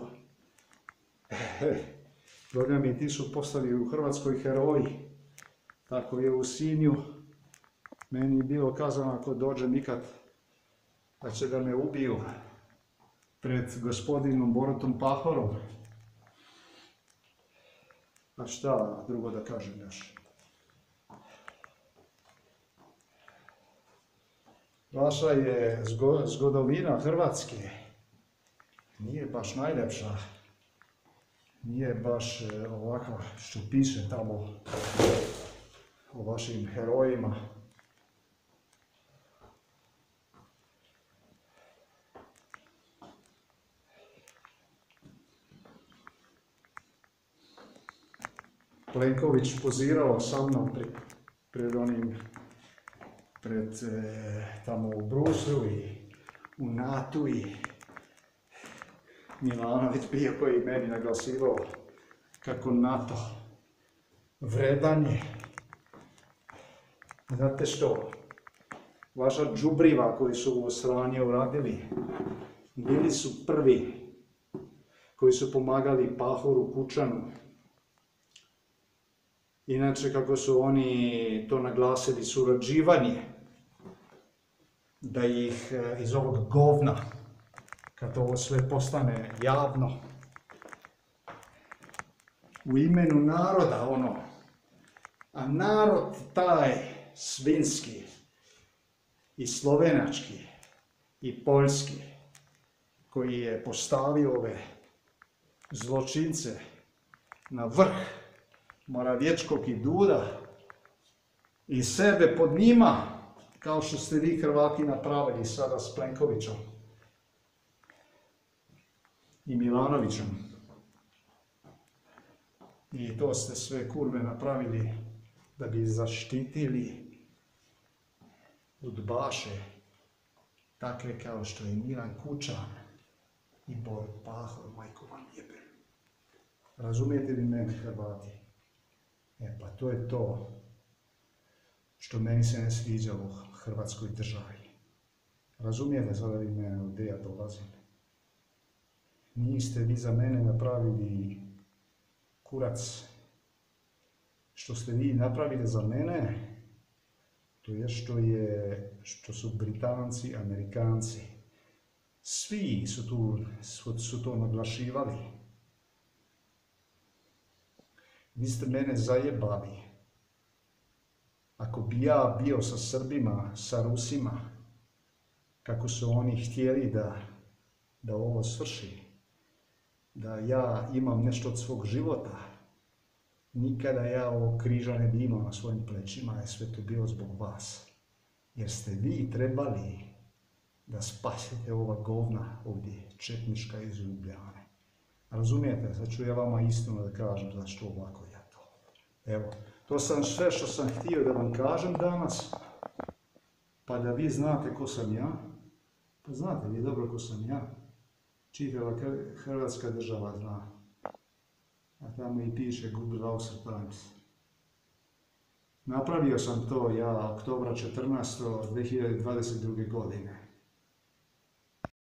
Boga mi, ti su postali u Hrvatskoj heroji. Tako je u Sinju meni je bilo kazano ako dođe nikad da će da me ubiju pred gospodinom Borutom Pahorom. A šta drugo da kažem još? Vaša je zgodovina Hrvatske nije baš najljepša. Nije baš ovako što piše tamo o vašim herojima. Plenković pozirao sa mnom pred, pred onim, pred e, tamo u Bruslu i u NATO i Milanović bio koji meni naglasivao kako NATO vredan je. Znate što? Vaša džubriva koji su u sranje uradili, bili su prvi koji su pomagali Pahoru Kučanu. Inače, kako su oni to naglasili, surađivanje, da ih iz ovog govna, kad ovo sve postane javno, u imenu naroda, ono, a narod taj svinski i slovenački i poljski, koji je postavio ove zločince na vrh Moravječkog i Duda i sebe pod njima, kao što ste vi Hrvati napravili sada s Plenkovićom i Milanovićem. I to ste sve kurve napravili da bi zaštitili udbaše, takve kao što je Milan Kučan i Borut Pahor, majko vam jebe. Razumijete li mene, Hrvati? E pa to je to što meni se ne sviđa u Hrvatskoj državi. Razumijete sada vi mene gdje ja dolazim? Niste vi za mene napravili kurac. Što ste vi napravili za mene, to je što, je, što su Britanci, Amerikanci. Svi su, tu, su, su to naglašivali. Vi ste mene zajebali. Ako bi ja bio sa Srbima, sa Rusima, kako su oni htjeli da, da ovo svrši, da ja imam nešto od svog života, nikada ja ovog križa ne bi imao na svojim plećima, je sve to bilo zbog vas. Jer ste vi trebali da spasite ova govna ovdje, četnička iz Ljubljane. Razumijete, sad ću ja vama istinu da kažem zašto ovako ja to. Evo, to sam sve što sam htio da vam kažem danas, pa da vi znate ko sam ja. Pa znate vi dobro ko sam ja. Čitava Hrvatska država zna. A tamo i piše Good Browser Times. Napravio sam to ja oktobra četrnaestog dvije hiljade dvadeset druge godine.